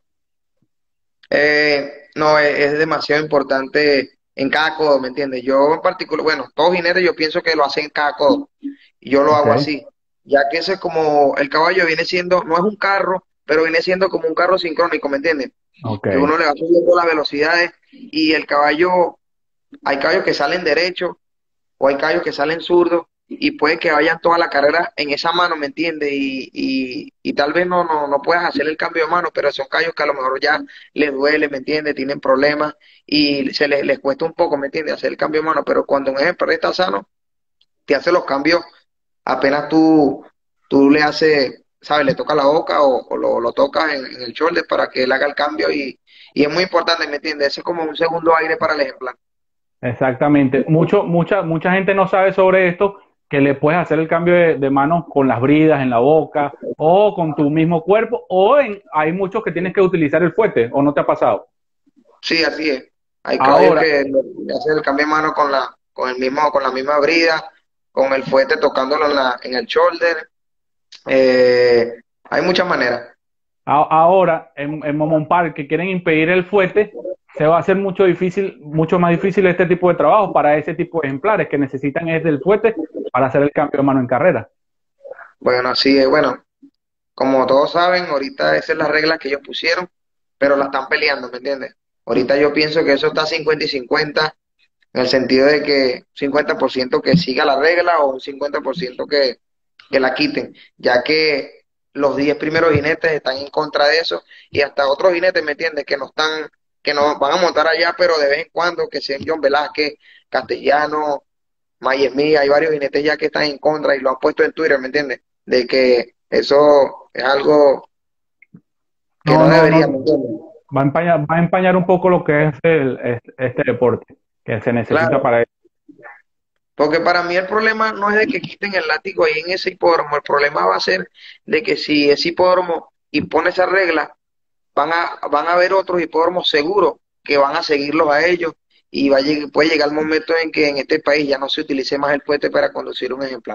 Eh, no, es, es demasiado importante en cada codo, ¿me entiendes? Yo en particular, bueno, todos jinetes yo pienso que lo hacen en cada codo. Y yo lo Ok, hago así, ya que eso es como, el caballo viene siendo, no es un carro, pero viene siendo como un carro sincrónico, ¿me entiendes? ok. Que uno le va subiendo las velocidades y el caballo, hay caballos que salen derechos o hay callos que salen zurdos y puede que vayan toda la carrera en esa mano, ¿me entiendes? Y, y, y tal vez no, no, no puedas hacer el cambio de mano, pero son callos que a lo mejor ya les duele, ¿me entiendes? Tienen problemas y se les, les cuesta un poco, ¿me entiendes? Hacer el cambio de mano, pero cuando un ejemplo está sano, te hace los cambios apenas tú, tú le haces, ¿sabes? Le toca la boca o, o lo, lo tocas en, en el shoulder para que él haga el cambio y, y es muy importante, ¿me entiendes? Ese es como un segundo aire para el ejemplar. Exactamente. Mucho, mucha, mucha gente no sabe sobre esto, que le puedes hacer el cambio de, de manos con las bridas en la boca o con tu mismo cuerpo, o en, hay muchos que tienes que utilizar el fuete, o no te ha pasado. Sí, así es. Hay caballos Ahora, que le hacen el cambio de mano con la, con el mismo, con la misma brida, con el fuete tocándolo en la, en el shoulder. Eh, hay muchas maneras. a- ahora en, en Momon Park que quieren impedir el fuete, se va a hacer mucho difícil, mucho más difícil este tipo de trabajo para ese tipo de ejemplares que necesitan es del fuete para hacer el cambio de mano en carrera. Bueno, así es. Bueno, como todos saben, ahorita esas es la regla que ellos pusieron, pero la están peleando, ¿me entiendes? Ahorita yo pienso que eso está cincuenta y cincuenta, en el sentido de que cincuenta por ciento que siga la regla o un cincuenta por ciento que, que la quiten, ya que los diez primeros jinetes están en contra de eso y hasta otros jinetes, ¿me entiendes? Que no están, que no van a montar allá, pero de vez en cuando, que sean John Velázquez, Castellano, Mayemí, hay varios jinetes ya que están en contra y lo han puesto en Twitter, ¿me entiendes? De que eso es algo que No, no no, debería, ¿me no, entiendes? va a empañar, va a empañar un poco lo que es el, es- este deporte que se necesita Claro, para eso. porque para mí el problema no es de que quiten el látigo ahí en ese hipódromo, el problema va a ser de que si ese hipódromo impone esa regla, van a, van a haber otros hipódromos seguros que van a seguirlos a ellos y va a lleg- puede llegar el momento en que en este país ya no se utilice más el puente para conducir un ejemplar.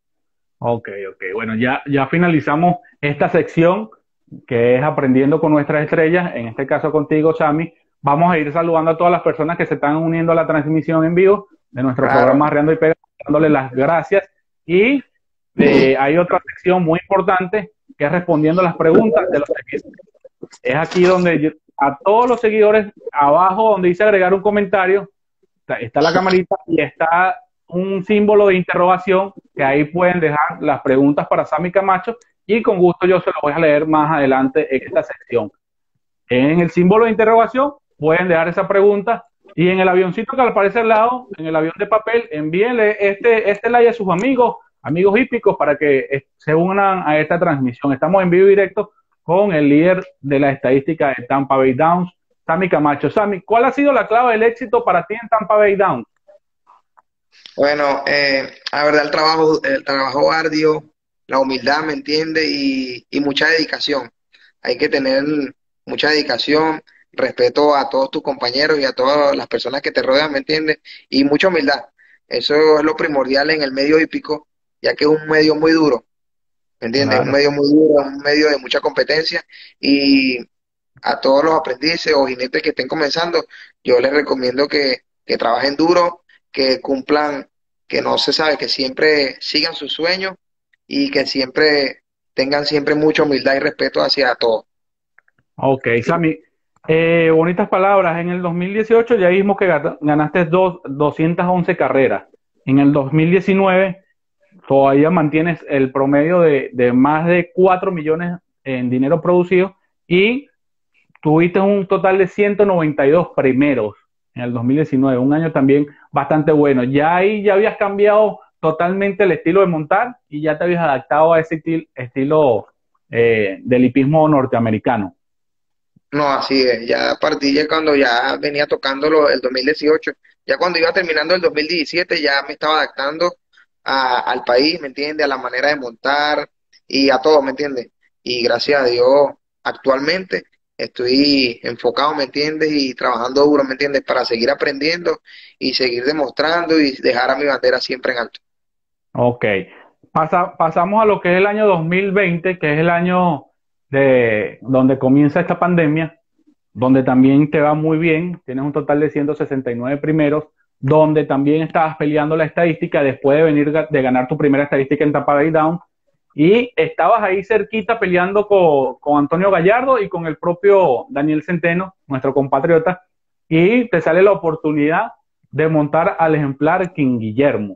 Ok, ok. Bueno, ya, ya finalizamos esta sección que es aprendiendo con nuestras estrellas, en este caso contigo, Sammy. Vamos a ir saludando a todas las personas que se están uniendo a la transmisión en vivo de nuestro Claro. programa Arreando y Pegando, dándole las gracias. Y eh, hay otra sección muy importante que es respondiendo las preguntas de los seguidores. Es aquí donde yo- a todos los seguidores, abajo donde dice agregar un comentario, está, está la camarita y está un símbolo de interrogación que ahí pueden dejar las preguntas para Sammy Camacho y con gusto yo se lo voy a leer más adelante en esta sección. En el símbolo de interrogación pueden dejar esa pregunta y en el avioncito que aparece al lado, en el avión de papel, envíenle este, este like a sus amigos, amigos hípicos para que eh, se unan a esta transmisión. Estamos en vivo y directo con el líder de la estadística de Tampa Bay Downs, Sammy Camacho. Sammy, ¿cuál ha sido la clave del éxito para ti en Tampa Bay Downs? Bueno, eh, la verdad el trabajo, el trabajo arduo, la humildad, ¿me entiende? Y, y mucha dedicación. Hay que tener mucha dedicación, respeto a todos tus compañeros y a todas las personas que te rodean, ¿me entiendes? Y mucha humildad. Eso es lo primordial en el medio hípico, ya que es un medio muy duro, ¿me entiendes? Es un Claro. medio muy duro, es un medio de mucha competencia y a todos los aprendices o jinetes que estén comenzando, yo les recomiendo que, que trabajen duro, que cumplan, que no se sabe, que siempre sigan sus sueños y que siempre tengan siempre mucha humildad y respeto hacia todos. Ok, Sammy, eh, bonitas palabras. En el dos mil dieciocho ya vimos que gata- ganaste dos, doscientas once carreras. En el dos mil diecinueve todavía mantienes el promedio de, de más de cuatro millones en dinero producido y tuviste un total de ciento noventa y dos primeros en el dos mil diecinueve, un año también bastante bueno. Ya ahí ya habías cambiado totalmente el estilo de montar y ya te habías adaptado a ese estil- estilo eh, del hipismo norteamericano. No, así es, ya a partir de cuando ya venía tocándolo el dos mil dieciocho, ya cuando iba terminando el dos mil diecisiete ya me estaba adaptando a- al país, ¿me entiendes? A la manera de montar y a todo, ¿me entiendes? Y gracias a Dios, actualmente estoy enfocado, ¿me entiendes? Y trabajando duro, ¿me entiendes? Para seguir aprendiendo y seguir demostrando y dejar a mi bandera siempre en alto. Ok. Pasa- pasamos a lo que es el año dos mil veinte, que es el año de donde comienza esta pandemia, donde también te va muy bien, tienes un total de ciento sesenta y nueve primeros, donde también estabas peleando la estadística después de venir ga- de ganar tu primera estadística en Tampa Bay Down, y estabas ahí cerquita peleando con, con Antonio Gallardo y con el propio Daniel Centeno, nuestro compatriota, y te sale la oportunidad de montar al ejemplar King Guillermo.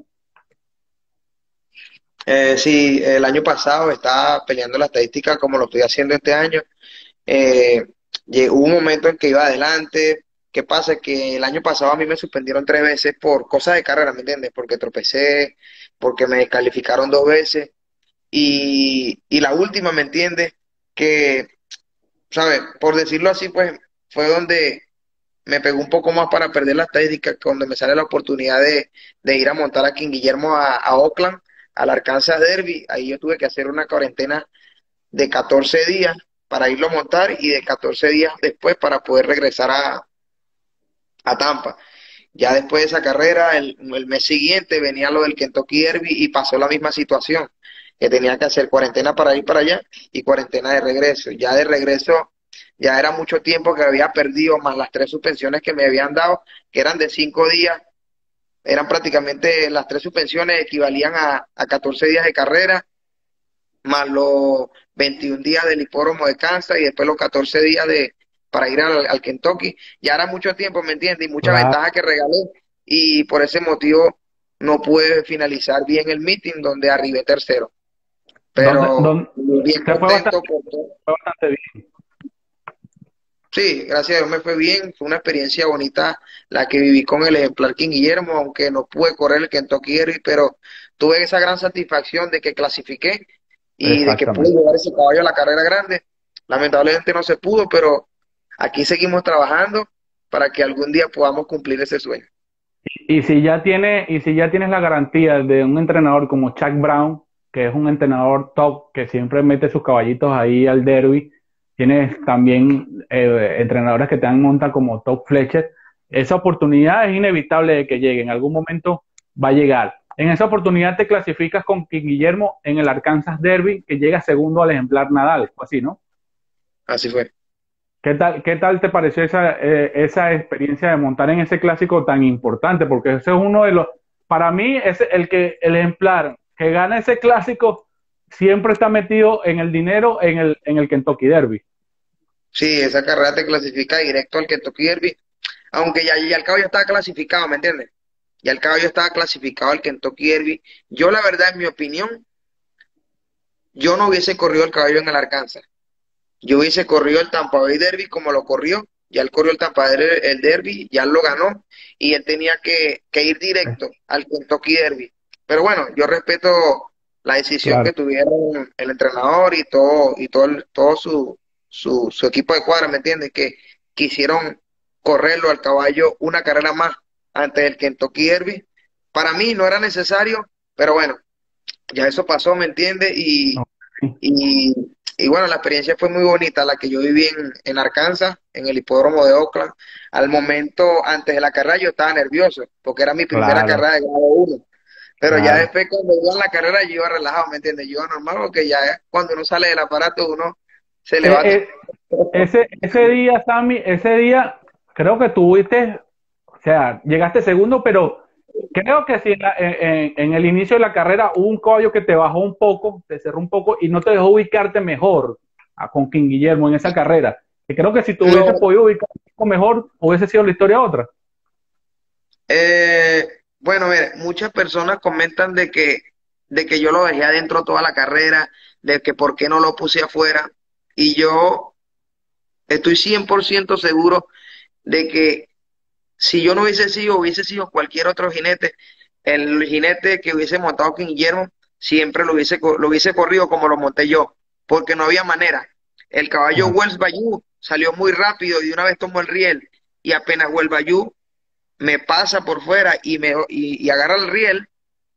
Eh, sí, el año pasado estaba peleando la estadística como lo estoy haciendo este año. Eh, Llegó un momento en que iba adelante. ¿Qué pasa? Que el año pasado a mí me suspendieron tres veces por cosas de carrera, ¿me entiendes? Porque tropecé, porque me descalificaron dos veces. Y, y la última, ¿me entiendes? Que, ¿sabes? Por decirlo así, pues fue donde me pegó un poco más para perder la estadística, cuando me sale la oportunidad de, de ir a montar aquí en Guillermo a, a Oakland, al Arkansas Derby. Ahí yo tuve que hacer una cuarentena de catorce días para irlo a montar y de catorce días después para poder regresar a, a Tampa. Ya después de esa carrera, el, el mes siguiente venía lo del Kentucky Derby y pasó la misma situación, que tenía que hacer cuarentena para ir para allá y cuarentena de regreso. Ya de regreso, ya era mucho tiempo que había perdido, más las tres suspensiones que me habían dado, que eran de cinco días, eran prácticamente las tres suspensiones equivalían a, a catorce días de carrera más los veintiún días del hipódromo de Kansas y después los catorce días de para ir al, al Kentucky. Ya era mucho tiempo, ¿me entiendes? Y mucha Claro. ventaja que regalé y por ese motivo no pude finalizar bien el meeting donde arribé tercero. Donde, Pero donde bien te fue bastante, contento por todo. fue bastante bien. Sí, gracias a Dios me fue bien, fue una experiencia bonita la que viví con el ejemplar King Guillermo, aunque no pude correr el Kentucky Derby, pero tuve esa gran satisfacción de que clasifiqué y de que pude Exactamente. llevar ese caballo a la carrera grande. Lamentablemente no se pudo, pero aquí seguimos trabajando para que algún día podamos cumplir ese sueño. Y si ya tiene, y si ya tienes la garantía de un entrenador como Chuck Brown, que es un entrenador top, que siempre mete sus caballitos ahí al derby, tienes también eh, entrenadores que te dan monta como Top Fletcher, esa oportunidad es inevitable de que llegue, en algún momento va a llegar. En esa oportunidad te clasificas con King Guillermo en el Arkansas Derby, que llega segundo al ejemplar Nadal, o así, ¿no? Así fue. ¿Qué tal, qué tal te pareció esa, eh, esa experiencia de montar en ese clásico tan importante? Porque ese es uno de los, para mí, es el que el ejemplar que gana ese clásico siempre está metido en el dinero en el, en el Kentucky Derby. Sí, esa carrera te clasifica directo al Kentucky Derby, aunque ya, ya el caballo estaba clasificado, ¿me entiendes? Ya el caballo estaba clasificado al Kentucky Derby. Yo, la verdad, en mi opinión, yo no hubiese corrido el caballo en el Arkansas. Yo hubiese corrido el Tampa Bay Derby como lo corrió. Ya él corrió el Tampa Bay el Derby, ya él lo ganó y él tenía que, que ir directo al Kentucky Derby. Pero bueno, yo respeto la decisión Claro. que tuvieron el entrenador y todo y todo, el- todo su, su, su equipo de cuadra, ¿me entiendes? Que quisieron correrlo al caballo una carrera más antes del Kentucky Derby para mí no era necesario, pero bueno, ya eso pasó, ¿me entiendes? Y, Ok. y, y bueno, la experiencia fue muy bonita, la que yo viví en, en Arkansas, en el hipódromo de Oakland. Al momento, antes de la carrera, yo estaba nervioso, porque era mi primera Claro, carrera de grado uno. Pero ya claro. después, cuando iba en la carrera, yo iba relajado, ¿me entiendes? Yo iba normal, porque ya cuando uno sale del aparato, uno se le Eh, va todo. eh, ese, ese día, Sammy, ese día creo que tuviste, o sea, llegaste segundo, pero creo que sí, en, la- en- en- en el inicio de la carrera hubo un caballo que te bajó un poco, te cerró un poco y no te dejó ubicarte mejor a, con King Guillermo en esa carrera. Que creo que si tú hubieses No, podido ubicar un poco mejor, hubiese sido la historia otra. eh, bueno, mire, muchas personas comentan de que, de que yo lo dejé adentro toda la carrera, de que por qué no lo puse afuera. Y yo estoy cien por ciento seguro de que si yo no hubiese sido, hubiese sido cualquier otro jinete, el jinete que hubiese montado King Guillermo, siempre lo hubiese, co- lo hubiese corrido como lo monté yo, porque no había manera. El caballo Claro, Wells Bayou salió muy rápido y de una vez tomó el riel, y apenas Wells Bayou me pasa por fuera y, me, y, y agarra el riel,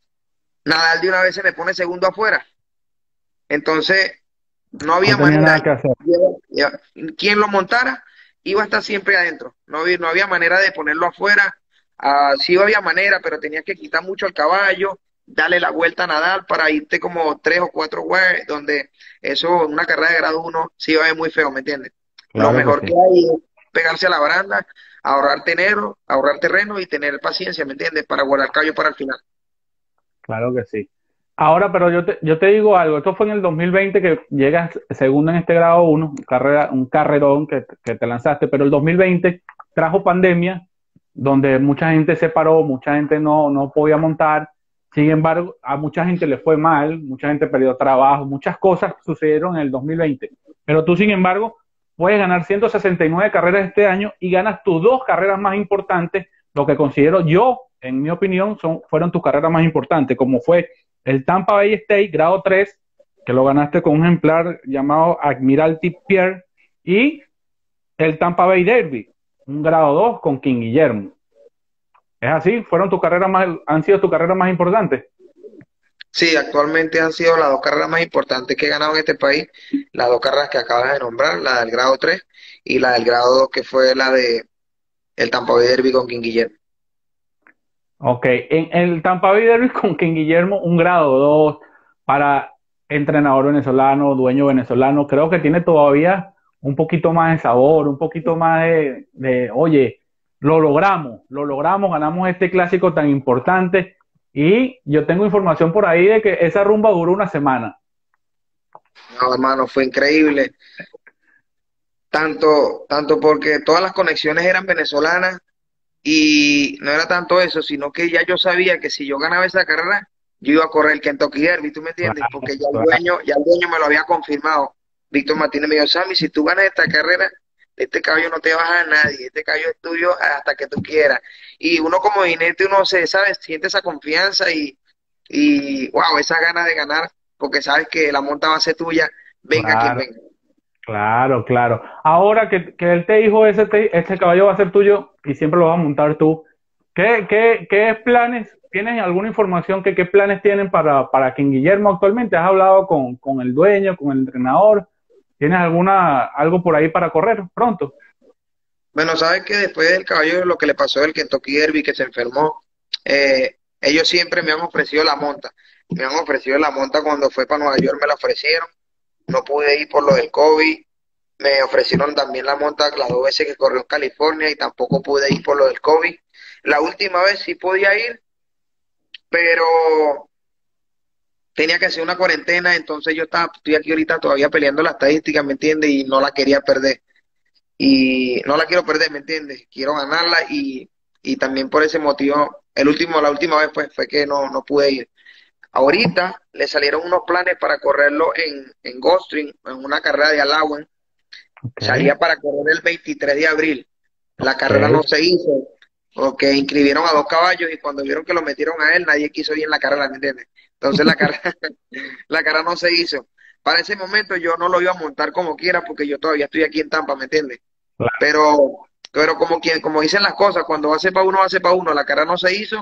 Nadal de una vez se me pone segundo afuera. Entonces, no no había tenía manera. nada que hacer. Ya, quien lo montara iba a estar siempre adentro. No había, no había manera de ponerlo afuera. Ah, sí había manera, pero tenías que quitar mucho al caballo, darle la vuelta a Nadal para irte como tres o cuatro wears, donde eso en una carrera de grado uno sí va a ver muy feo, ¿me entiendes? Lo Claro que mejor sí. que hay es pegarse a la baranda, ahorrar dinero, ahorrar terreno y tener paciencia, ¿me entiendes? Para guardar el caballo para el final. Claro que sí. Ahora, pero yo te, yo te digo algo, esto fue en el dos mil veinte que llegas segundo en este grado uno, un, carrera, un carrerón que, que te lanzaste, pero el dos mil veinte trajo pandemia, donde mucha gente se paró, mucha gente no, no podía montar, sin embargo, a mucha gente le fue mal, mucha gente perdió trabajo, muchas cosas sucedieron en el dos mil veinte, pero tú, sin embargo, puedes ganar ciento sesenta y nueve carreras este año y ganas tus dos carreras más importantes, lo que considero yo, en mi opinión, son, fueron tus carreras más importantes, como fue el Tampa Bay State, grado tres, que lo ganaste con un ejemplar llamado Admiralty Pierre, y el Tampa Bay Derby, un grado dos con King Guillermo. ¿Es así? ¿Fueron tus carreras más, han sido tus carreras más importantes? Sí, actualmente han sido las dos carreras más importantes que he ganado en este país, las dos carreras que acabas de nombrar, la del grado tres y la del grado dos que fue la de el Tampa Bay Derby con King Guillermo. Ok, en el Tampa Bay Derby con King Guillermo, un grado dos para entrenador venezolano, dueño venezolano, creo que tiene todavía un poquito más de sabor, un poquito más de, de, oye, lo logramos, lo logramos, ganamos este clásico tan importante y yo tengo información por ahí de que esa rumba duró una semana. No, hermano, fue increíble, tanto, tanto porque todas las conexiones eran venezolanas y no era tanto eso, sino que ya yo sabía que si yo ganaba esa carrera, yo iba a correr el Kentucky Derby, ¿tú me entiendes? Claro, Porque ya el claro, dueño, ya el dueño me lo había confirmado. Víctor Martínez me dijo, Sammy, si tú ganas esta carrera, este caballo no te baja a nadie, este caballo es tuyo hasta que tú quieras. Y uno como jinete, uno se, sabe, siente esa confianza y, y wow, esa ganas de ganar, porque sabes que la monta va a ser tuya, venga quien claro. venga. Claro, claro. Ahora que, que él te dijo, ese, te- este caballo va a ser tuyo y siempre lo vas a montar tú, ¿qué, qué, qué planes, tienes alguna información que qué planes tienen para, para King Guillermo actualmente? ¿Has hablado con, con el dueño, con el entrenador? ¿Tienes alguna, algo por ahí para correr pronto? Bueno, sabes que después del caballo, lo que le pasó del Kentucky Derby, que se enfermó, eh, ellos siempre me han ofrecido la monta. Me han ofrecido la monta cuando fue para Nueva York, me la ofrecieron. No pude ir por lo del COVID. Me ofrecieron también la monta las dos veces que corrió en California y tampoco pude ir por lo del COVID. La última vez sí podía ir, pero tenía que hacer una cuarentena, entonces yo estaba, estoy aquí ahorita todavía peleando la estadística, ¿me entiendes? Y no la quería perder. Y no la quiero perder, ¿me entiendes? Quiero ganarla y, y también por ese motivo, el último, la última vez pues, fue que no, no pude ir. Ahorita le salieron unos planes para correrlo en, en Gulfstream, en una carrera de Alawen. Ok, Salía para correr el veintitrés de abril. La ok, carrera no se hizo porque inscribieron a dos caballos y cuando vieron que lo metieron a él, nadie quiso ir en la carrera, ¿me entiendes? Entonces la carrera, la carrera no se hizo. Para ese momento yo no lo iba a montar como quiera porque yo todavía estoy aquí en Tampa, ¿me entiendes? claro, Pero, pero como quien, como dicen las cosas, cuando va a ser para uno, va a ser para uno. La carrera no se hizo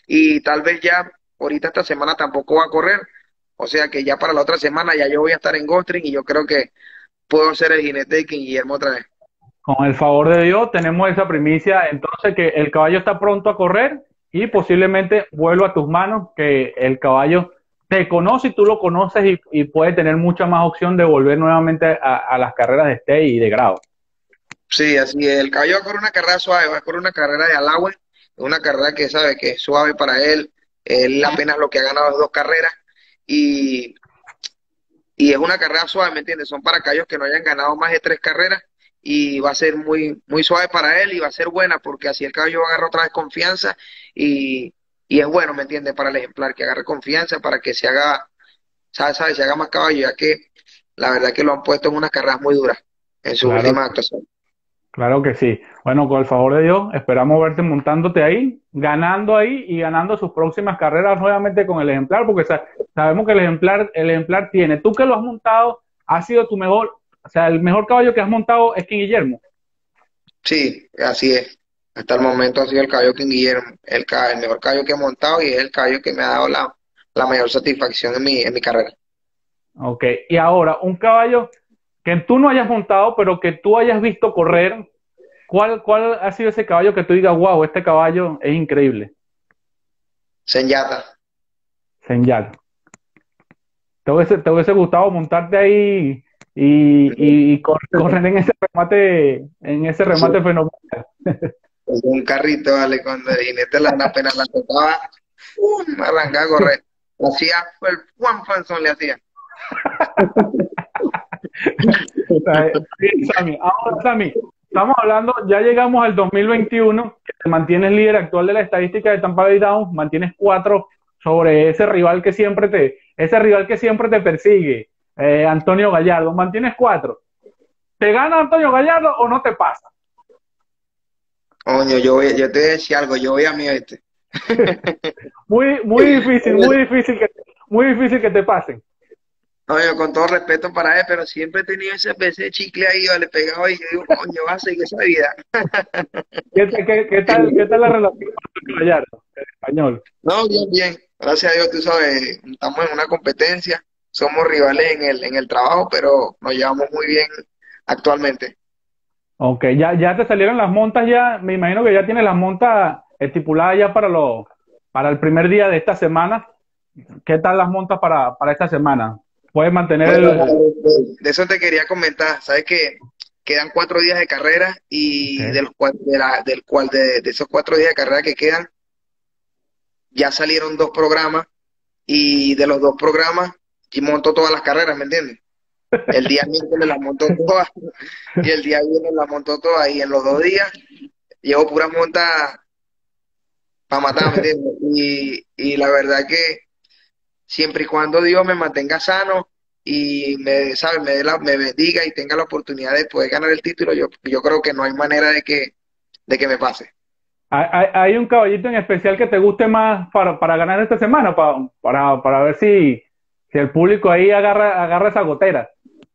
y tal vez ya ahorita esta semana tampoco va a correr, o sea que ya para la otra semana ya yo voy a estar en Gostring y yo creo que puedo ser el jinete de King Guillermo otra vez. Con el favor de Dios, tenemos esa primicia, entonces que el caballo está pronto a correr y posiblemente vuelva a tus manos, que el caballo te conoce y tú lo conoces y, y puede tener mucha más opción de volver nuevamente a, a las carreras de este y de grado. Sí, así es. El caballo va a correr una carrera suave, va a correr una carrera de Alagüe, una carrera que sabe que es suave para él. Él apenas lo que ha ganado es dos carreras y, y es una carrera suave, ¿me entiendes? Son para caballos que no hayan ganado más de tres carreras y va a ser muy, muy suave para él y va a ser buena porque así el caballo va a agarrar otra vez confianza y, y es bueno, ¿me entiendes? Para el ejemplar, que agarre confianza para que se haga, ¿sabes? ¿Sabes? Se haga más caballo, ya que la verdad que lo han puesto en unas carreras muy duras en sus Claro, últimas actuaciones. claro que sí. Bueno, con el favor de Dios, esperamos verte montándote ahí, ganando ahí y ganando sus próximas carreras nuevamente con el ejemplar, porque sa- sabemos que el ejemplar, el ejemplar tiene. Tú que lo has montado, ha sido tu mejor, o sea, el mejor caballo que has montado es King Guillermo. Sí, así es. Hasta el momento ha sido el caballo King Guillermo, el, ca- el mejor caballo que he montado y es el caballo que me ha dado la, la mayor satisfacción en mi, en mi carrera. Ok, y ahora, un caballo que tú no hayas montado, pero que tú hayas visto correr, ¿cuál, cuál ha sido ese caballo que tú digas, wow, este caballo es increíble? Senyata. Señal. ¿Te hubiese, te hubiese gustado montarte ahí y, y, y cor- correr en ese remate, en ese Eso remate fenomenal? es un carrito, vale, cuando el jinete la, apenas la tocaba, ¡pum! Arrancaba a correr. Hacía, fue el Juan Fanzón le hacía. Bien, Sammy. Ahora, Sammy, estamos hablando, ya llegamos al dos mil veintiuno, que te mantienes líder actual de la estadística de Tampa Bay Downs, mantienes cuatro sobre ese rival que siempre te, ese rival que siempre te persigue, eh, Antonio Gallardo, mantienes cuatro. ¿Te gana Antonio Gallardo o no te pasa? Coño, yo, voy- yo te decía algo, yo voy a mí este. Muy, muy difícil, muy difícil que, muy difícil que te pasen. Oye, con todo respeto para él, pero siempre he tenido ese, ese chicle ahí, vale, pegado y yo digo, coño, va a seguir esa vida. ¿Qué, qué, qué tal, ¿Qué tal la relación con Antonio Gallardo, el español? No, bien, bien. Gracias a Dios, tú sabes, estamos en una competencia, somos rivales en el, en el trabajo, pero nos llevamos muy bien actualmente. Ok, ya, ya te salieron las montas ya, me imagino que ya tienes las montas estipuladas ya para lo, para el primer día de esta semana. ¿Qué tal las montas para, para esta semana? ¿Puedes mantener Bueno, el... de de eso te quería comentar. Sabes que quedan cuatro días de carrera y de Okay. los cua- de la- del cual de, de esos cuatro días de carrera que quedan, ya salieron dos programas y de los dos programas y monto todas las carreras, ¿me entiendes? El día miércoles las monto todas y el día viernes las monto todas y en los dos días llevo puras montas para matar, ¿me entiendes? Y, y la verdad que siempre y cuando Dios me mantenga sano y me, ¿sabes? Me, dé la, me bendiga y tenga la oportunidad de poder ganar el título, yo, yo creo que no hay manera de que, de que me pase. ¿Hay, hay- hay un caballito en especial que te guste más para, para ganar esta semana? Pa- para, para ver si, si el público ahí agarra, agarra esa gotera.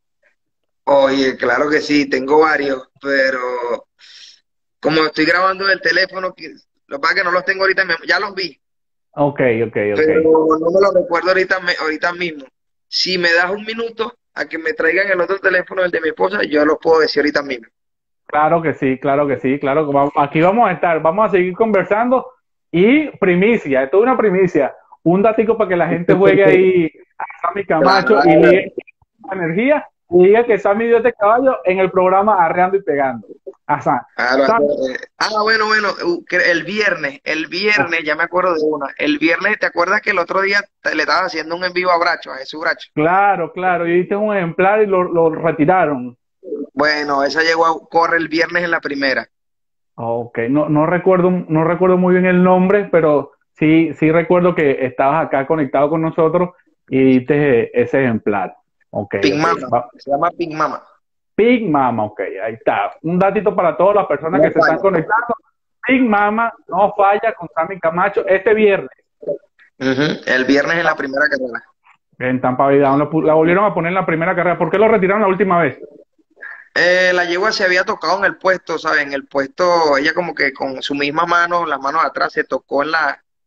Oye, claro que sí, tengo varios, pero como estoy grabando el teléfono, que- lo que pasa es que no los tengo ahorita mismo, ya los vi, Ok, ok, ok. pero no me los recuerdo ahorita, me- ahorita mismo. Si me das un minuto a que me traigan el otro teléfono, el de mi esposa, yo los puedo decir ahorita mismo. Claro que sí, claro que sí, claro que vamos, aquí vamos a estar, vamos a seguir conversando y primicia, esto es una primicia, un datico para que la gente juegue ahí a Sammy Camacho y Claro. ligue energía y diga que Sammy dio este caballo en el programa Arreando y Pegando. A Sam. Ah, lo Sam, hace- eh, ah, bueno, bueno, uh, que el viernes, el ah, viernes, ya me acuerdo de una. El viernes, ¿te acuerdas que el otro día te- le estaba haciendo un en vivo a Bracho, a Jesús Bracho? claro, claro, y diste un ejemplar y lo, lo retiraron. Bueno, esa llegó a corre el viernes en la primera. Ok, no, no recuerdo, no recuerdo muy bien el nombre, pero sí, sí recuerdo que estabas acá conectado con nosotros y diste ese ejemplar. Ok, Pink ok. Mama, Va- se llama Pink Mama. Big Mama, ok, ahí está. Un datito para todas las personas No que se están falla. conectando. Big Mama no falla con Sammy Camacho este viernes Ujú, el viernes en la primera carrera. en Tampa Bay Down. La, pu- la volvieron a poner en la primera carrera. ¿Por qué lo retiraron la última vez? Eh, la yegua se había tocado en el puesto, ¿sabes? En el puesto, ella como que con su misma mano, las manos atrás, se tocó en la,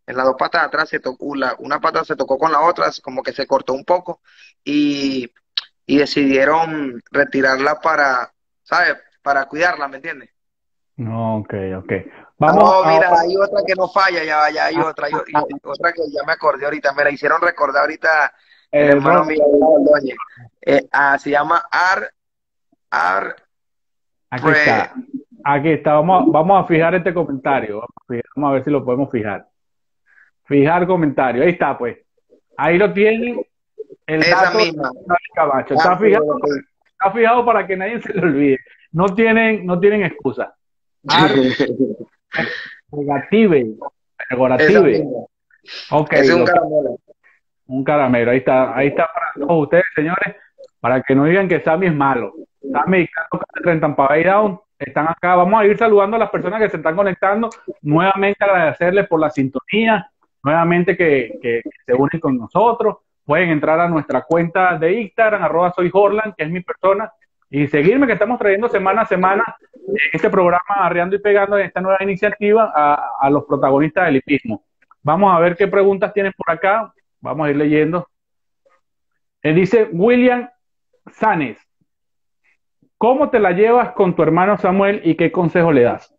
en las dos patas de atrás se tocó, la, una pata se tocó con la otra, como que se cortó un poco y, y decidieron retirarla para, ¿sabes? Para cuidarla, ¿me entiendes? No, ok, ok. Vamos No, mira, ahora. hay otra que no falla, ya, ya hay a- otra, hay, a- a- hay otra que ya me acordé ahorita, me la hicieron recordar ahorita el eh, hermano Ronald, mío, Ordóñez. Eh, ah, se llama Ar, Ar, aquí Pre, está. Aquí está. Vamos, a- vamos a fijar este comentario. Vamos a, fijar- vamos a ver si lo podemos fijar. Fijar comentario. Ahí está, pues. Ahí lo tienen. El esa dato de misma, Ronald Camacho. Está Arthur fijado, Ortiz. está fijado para que nadie se le olvide. No tienen, no tienen excusa. Ar Pegative. Esa Pegorative. misma. Ok, Ese es un lo caramelo. Un caramelo, ahí está, ahí está para todos ustedes, señores, para que no digan que Sammy es malo. Sammy y Carlos Castro en Tampa Bay Down están acá. Vamos a ir saludando a las personas que se están conectando. Nuevamente agradecerles por la sintonía, nuevamente que, que, que se unen con nosotros. Pueden entrar a nuestra cuenta de Instagram, arroba soy Horland, que es mi persona, y seguirme, que estamos trayendo semana a semana este programa Arreando y Pegando en esta nueva iniciativa a, a los protagonistas del hipismo. Vamos a ver qué preguntas tienen por acá. Vamos a ir leyendo. Él dice William Sanes, ¿cómo te la llevas con tu hermano Samuel y qué consejo le das?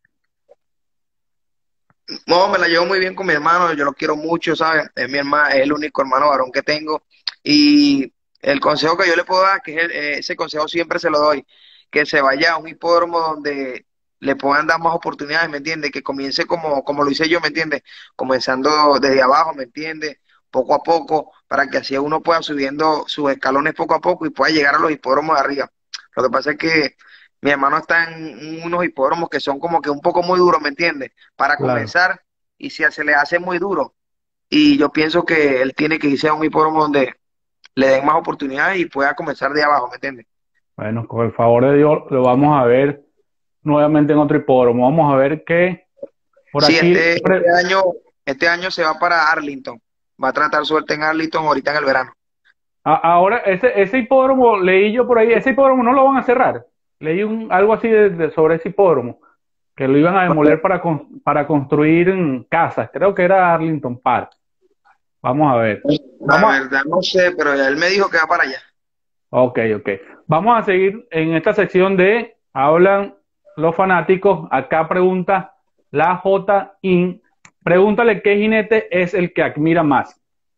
No, me la llevo muy bien con mi hermano, yo lo quiero mucho, ¿sabes? Es mi hermano, es el único hermano varón que tengo. Y el consejo que yo le puedo dar, que es el- eh, ese consejo siempre se lo doy, que se vaya a un hipódromo donde le puedan dar más oportunidades, ¿me entiendes? Que comience como, como lo hice yo, ¿me entiendes? Comenzando desde abajo, ¿me entiendes? Poco a poco, para que así uno pueda subiendo sus escalones poco a poco y pueda llegar a los hipódromos de arriba. Lo que pasa es que mi hermano está en unos hipódromos que son como que un poco muy duros, ¿me entiendes? Para Claro. comenzar, y si se le hace muy duro, y yo pienso que él tiene que irse a un hipódromo donde le den más oportunidades y pueda comenzar de abajo, ¿me entiendes? Bueno, con el favor de Dios lo vamos a ver nuevamente en otro hipódromo. Vamos a ver qué por Sí, aquí. este, este año, este año se va para Arlington, va a tratar suerte en Arlington ahorita en el verano. A- ahora, ese, ese hipódromo, leí yo por ahí, ese hipódromo no lo van a cerrar. Leí un, algo así de, de- sobre ese hipódromo, que lo iban a demoler para, con- para construir mm, casas. Creo que era Arlington Park. Vamos a ver. La Vamos a, verdad no sé, pero él me dijo que va para allá. Ok, ok. Vamos a seguir en esta sección de Hablan los fanáticos. Acá pregunta la J I N. Pregúntale qué jinete es el que admira más.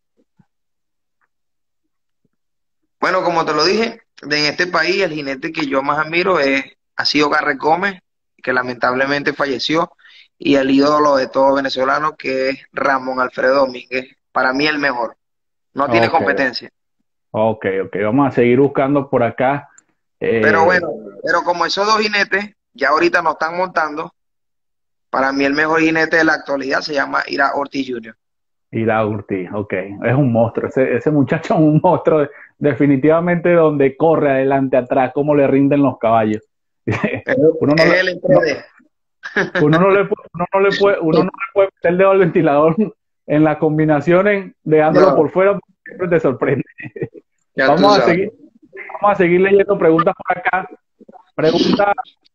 Bueno, como te lo dije, de en este país el jinete que yo más admiro es, ha sido Garrett Gómez, que lamentablemente falleció, y el ídolo de todo venezolano que es Ramón Alfredo Domínguez, para mí el mejor, no tiene Ok, competencia. ok, ok. Vamos a seguir buscando por acá. Pero Eh, bueno, pero como esos dos jinetes ya ahorita no están montando, para mí el mejor jinete de la actualidad se llama Ira Ortiz junior Ira Urtiz, ok. Es un monstruo. Ese, ese muchacho es un monstruo. Definitivamente donde corre adelante, atrás, cómo le rinden los caballos. Es, Uno no es le, el en no- tres D. uno no le, pu- uno no le puede, uno no le puede meter el dedo al ventilador en las combinaciones, dejándolo No, por fuera, porque siempre te sorprende. ya tú Vamos a sabes. seguir, vamos a seguir leyendo preguntas por acá. Pregunta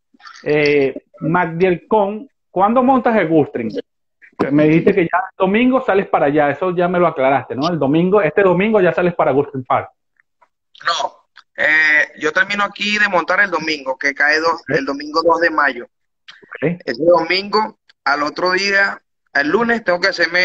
eh, Magdiel Con, ¿cuándo montas el Gulfstream? Me dijiste que ya el domingo sales para allá, eso ya me lo aclaraste, ¿no? El domingo, este domingo ya sales para Gulfstream Park. No, eh, yo termino aquí de montar el domingo, que cae dos, ¿Ok? el domingo dos de mayo. ¿Ok? Ese domingo, al otro día, el lunes, tengo que hacerme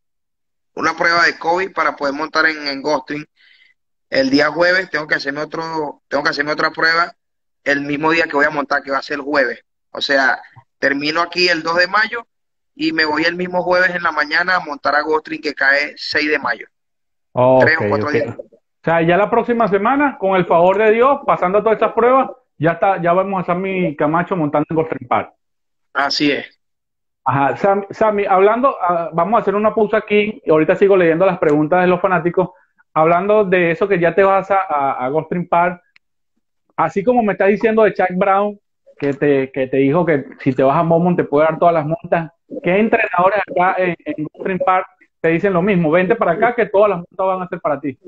una prueba de COVID para poder montar en, en Ghosting. El día jueves tengo que hacerme otro, tengo que hacerme otra prueba el mismo día que voy a montar, que va a ser el jueves. O sea, termino aquí el dos de mayo y me voy el mismo jueves en la mañana a montar a Ghosting, que cae seis de mayo. Tres Ok, o cuatro ok. días. O sea, ya la próxima semana, con el favor de Dios, pasando todas esas pruebas, ya está, ya vamos a estar mi Camacho montando en Gulfstream Park. Así es. Ajá, Sam- Sammy, hablando, ah, vamos a hacer una pausa aquí y ahorita sigo leyendo las preguntas de los fanáticos. Hablando de eso que ya te vas a, a, a Gulfstream Park, así como me estás diciendo de Chuck Brown, que te, que te dijo que si te vas a Momon te puede dar todas las montas, ¿qué entrenadores acá en, en Gulfstream Park te dicen lo mismo? Vente para acá que todas las montas van a ser para ti.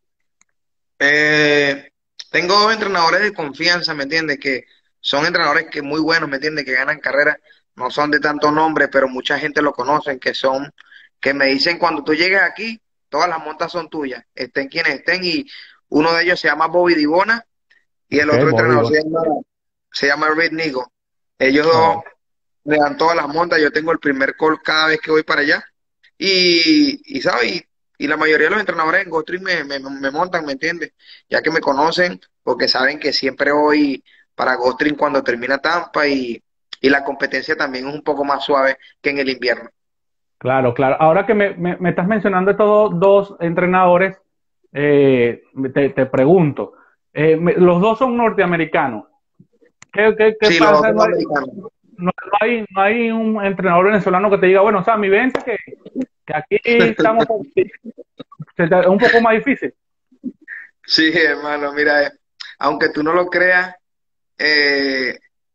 Eh, tengo dos entrenadores de confianza, ¿me entiendes? Que son entrenadores que muy buenos, ¿me entiendes? Que ganan carreras, no son de tanto nombre, pero mucha gente lo conocen, que son que me dicen cuando tú llegues aquí, todas las montas son tuyas, estén quienes estén, y uno de ellos se llama Bobby Divona y el Ok, otro Bobby, entrenador bueno. se llama, se llama Reed Nigo. Ellos dos Oh, me dan todas las montas, yo tengo el primer call cada vez que voy para allá. Y, y ¿sabes? Y, y la mayoría de los entrenadores en Gostring me, me, me montan, ¿me entiendes? Ya que me conocen, porque saben que siempre voy para Gostring cuando termina Tampa y, y la competencia también es un poco más suave que en el invierno. claro, claro. Ahora que me, me- me estás mencionando estos dos, dos entrenadores, eh, te, te pregunto, eh, me- los dos son norteamericanos. ¿Qué, qué, qué Sí, los dos pasa? son No hay, americanos. no, no hay, no hay un entrenador venezolano que te diga, bueno, Sammy, vente que, que aquí estamos, se te- es un poco más difícil. Sí, hermano, mira, eh, aunque tú no lo creas, eh,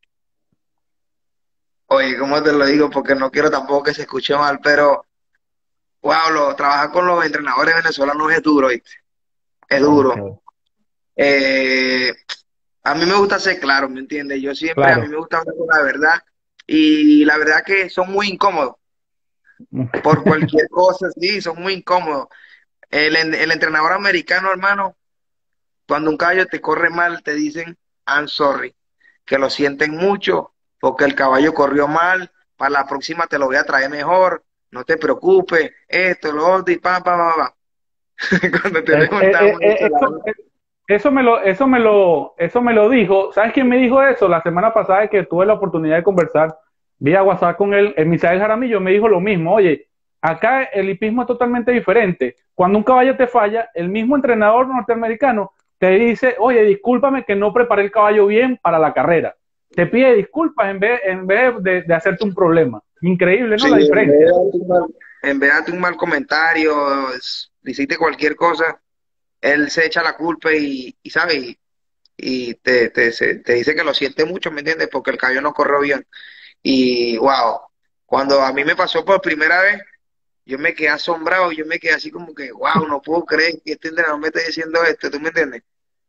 oye, ¿cómo te lo digo? Porque no quiero tampoco que se escuche mal, pero, wow, lo, trabajar con los entrenadores venezolanos es duro, ¿viste? Es Ok, duro. Eh, a mí me gusta ser claro, ¿me entiendes? Yo siempre, a mí claro. me gusta hablar con la verdad y la verdad que son muy incómodos por cualquier cosa, sí, son muy incómodos. El, en- el entrenador americano, hermano, cuando un caballo te corre mal, te dicen, I'm sorry, que lo sienten mucho porque el caballo corrió mal, para la próxima te lo voy a traer mejor, no te preocupes, esto, lo otro, y pa, pa, pa, pa. Cuando te Eh, eh, eh, preguntamos eh, eso, la eso, eh, eso me lo, eso me lo, eso me lo dijo. ¿Sabes quién me dijo eso? La semana pasada que tuve la oportunidad de conversar vía WhatsApp con él, el Misael Jaramillo me dijo lo mismo. Oye, acá el hipismo es totalmente diferente. Cuando un caballo te falla, el mismo entrenador norteamericano te dice, oye, discúlpame que no preparé el caballo bien para la carrera. Te pide disculpas en vez, en vez de, de hacerte un problema. Increíble, ¿no? sí, La en vez de diferencia. darte un mal, en vez de darte un mal comentario, es- decirte cualquier cosa, él se echa la culpa y, y sabe, y, y te, te, se- te dice que lo siente mucho, ¿me entiendes? Porque el caballo no corrió bien. Y wow, cuando a mí me pasó por primera vez, yo me quedé asombrado, yo me quedé así como que, wow, no puedo creer que este entrenador me esté diciendo esto, ¿tú me entiendes?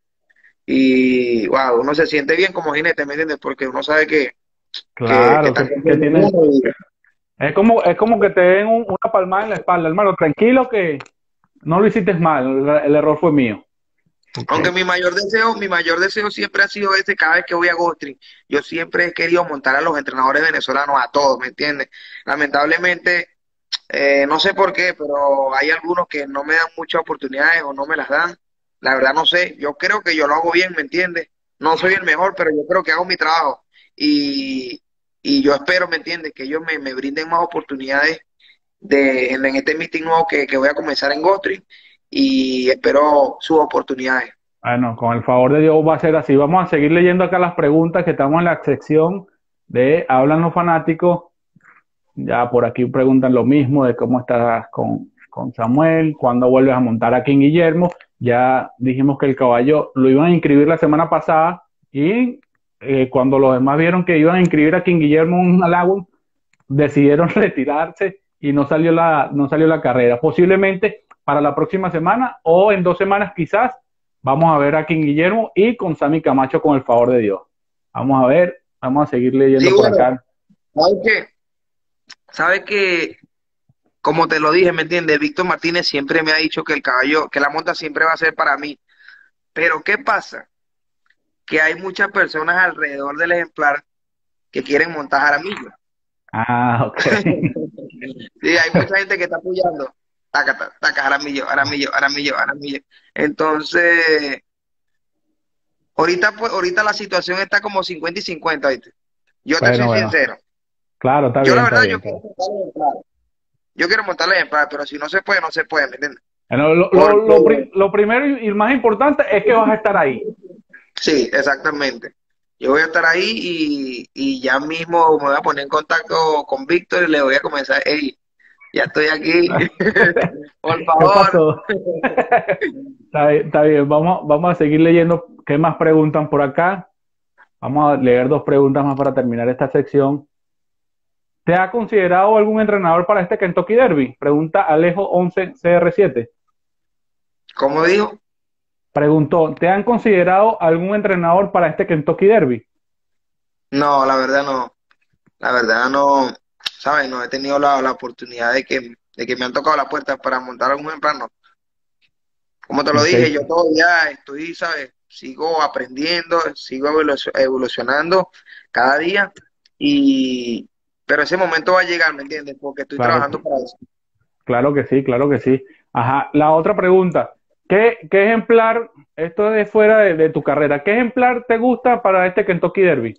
Y wow, uno se siente bien como jinete, ¿me entiendes? Porque uno sabe que, que, que Claro, que, también que tiene tiene, uno y es como, es como que te den un- una palmada en la espalda, hermano. Tranquilo que no lo hiciste mal, el, el error fue mío. Ok. aunque mi mayor deseo, mi mayor deseo siempre ha sido ese, cada vez que voy a Gostring, yo siempre he querido montar a los entrenadores venezolanos, a todos, ¿me entiendes? Lamentablemente, eh, no sé por qué, pero hay algunos que no me dan muchas oportunidades o no me las dan. La verdad no sé, yo creo que yo lo hago bien, ¿me entiendes? No soy el mejor, pero yo creo que hago mi trabajo. Y, y yo espero, ¿me entiendes? Que ellos me, me brinden más oportunidades de, en, en este meeting nuevo que, que voy a comenzar en Gostring y espero sus oportunidades. Bueno, con el favor de Dios va a ser así. Vamos a seguir leyendo acá las preguntas que estamos en la sección de Hablan los fanáticos. Ya por aquí preguntan lo mismo de cómo estás con, con Samuel, cuándo vuelves a montar aquí en Guillermo. Ya dijimos que el caballo lo iban a inscribir la semana pasada y eh, cuando los demás vieron que iban a inscribir aquí en Guillermo un lago, decidieron retirarse y no salió la, no salió la carrera. Posiblemente para la próxima semana o en dos semanas quizás vamos a ver a King Guillermo y con Sammy Camacho con el favor de Dios. Vamos a ver, vamos a seguir Sí, leyendo por bueno, acá. ¿sabes qué? ¿Sabes que como te lo dije, ¿me entiendes? Víctor Martínez siempre me ha dicho que el caballo, que la monta siempre va a ser para mí. Pero ¿qué pasa? Que hay muchas personas alrededor del ejemplar que quieren montar Jaramillo. Ah, ok. Sí, hay mucha gente que está apoyando. Taca, taca, taca, Jaramillo, Jaramillo, Jaramillo, Jaramillo. Entonces, ahorita, pues, ahorita la situación está como cincuenta y cincuenta, ¿viste? Yo te Bueno, soy bueno. sincero. Claro, está Yo bien, la está verdad, bien. yo Está quiero bien. montar el ejemplar. Yo quiero montar el ejemplar, pero si no se puede, no se puede, ¿me entiendes? Bueno, lo, lo, Porque, lo, pri- lo primero y más importante es que vas a estar ahí. sí, exactamente. Yo voy a estar ahí y, y ya mismo me voy a poner en contacto con Víctor y le voy a comenzar. Hey, ya estoy aquí. Por ¿Qué favor. pasó? Está bien, está bien. Vamos, vamos a seguir leyendo qué más preguntan por acá. Vamos a leer dos preguntas más para terminar esta sección. ¿Te ha considerado algún entrenador para este Kentucky Derby? Pregunta Alejo once C R siete. ¿Cómo dijo? Preguntó, ¿te han considerado algún entrenador para este Kentucky Derby? No, la verdad no. La verdad no, ¿sabes? No he tenido la, la oportunidad de que, de que me han tocado la puerta para montar algún ejemplar, no. Como te lo Ok, dije, yo todavía estoy, ¿sabes? Sigo aprendiendo, sigo evolu- evolucionando cada día, y, pero ese momento va a llegar, ¿me entiendes? Porque estoy claro, trabajando para eso. claro que sí, claro que sí. Ajá, la otra pregunta, ¿qué, qué ejemplar, esto es fuera de, de tu carrera, qué ejemplar te gusta para este Kentucky Derby?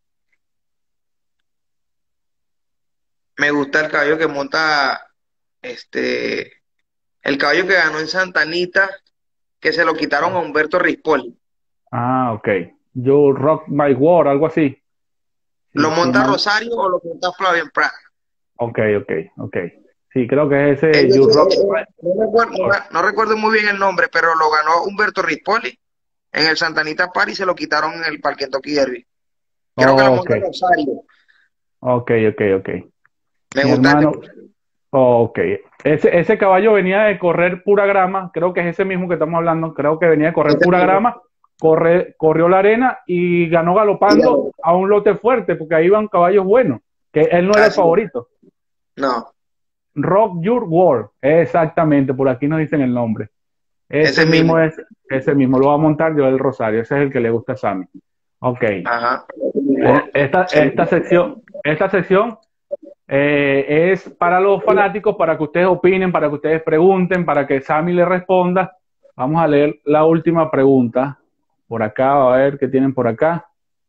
Me gusta el caballo que monta, este, el caballo que ganó en Santa Anita, que se lo quitaron a Humberto Rispoli. Ah, ok. You Rock My World, algo así. ¿Lo Sí, sí, monta mal. Rosario o lo monta Flavian Prat? Ok, ok, ok. Sí, creo que es ese Ellos, You eh, Rock eh, My no, recuerdo, no World. me- no recuerdo muy bien el nombre, pero lo ganó Humberto Rispoli en el Santa Anita Party y se lo quitaron en el Parque Kentucky Derby. Creo que lo Ok, monta Rosario. ok, ok, ok. Me Mi gusta este. hermano, ok. Ese, ese caballo venía de correr pura grama, creo que es ese mismo que estamos hablando, creo que venía de correr Este pura mismo. grama, corre, corrió la arena y ganó Y galopando ganó. a un lote fuerte, porque ahí iban caballos buenos, que él no era el Así es. favorito. No, Rock Your World, exactamente, por aquí nos dicen el nombre. Ese ese mismo. mismo es, ese mismo lo va a montar yo el Rosario, ese es el que le gusta a Sammy. Ok. Ajá. Eh, Esta, Sí. esta sección, esta sección eh, es para los fanáticos, para que ustedes opinen, para que ustedes pregunten, para que Sammy le responda. Vamos a leer la última pregunta. Por acá, a ver qué tienen por acá.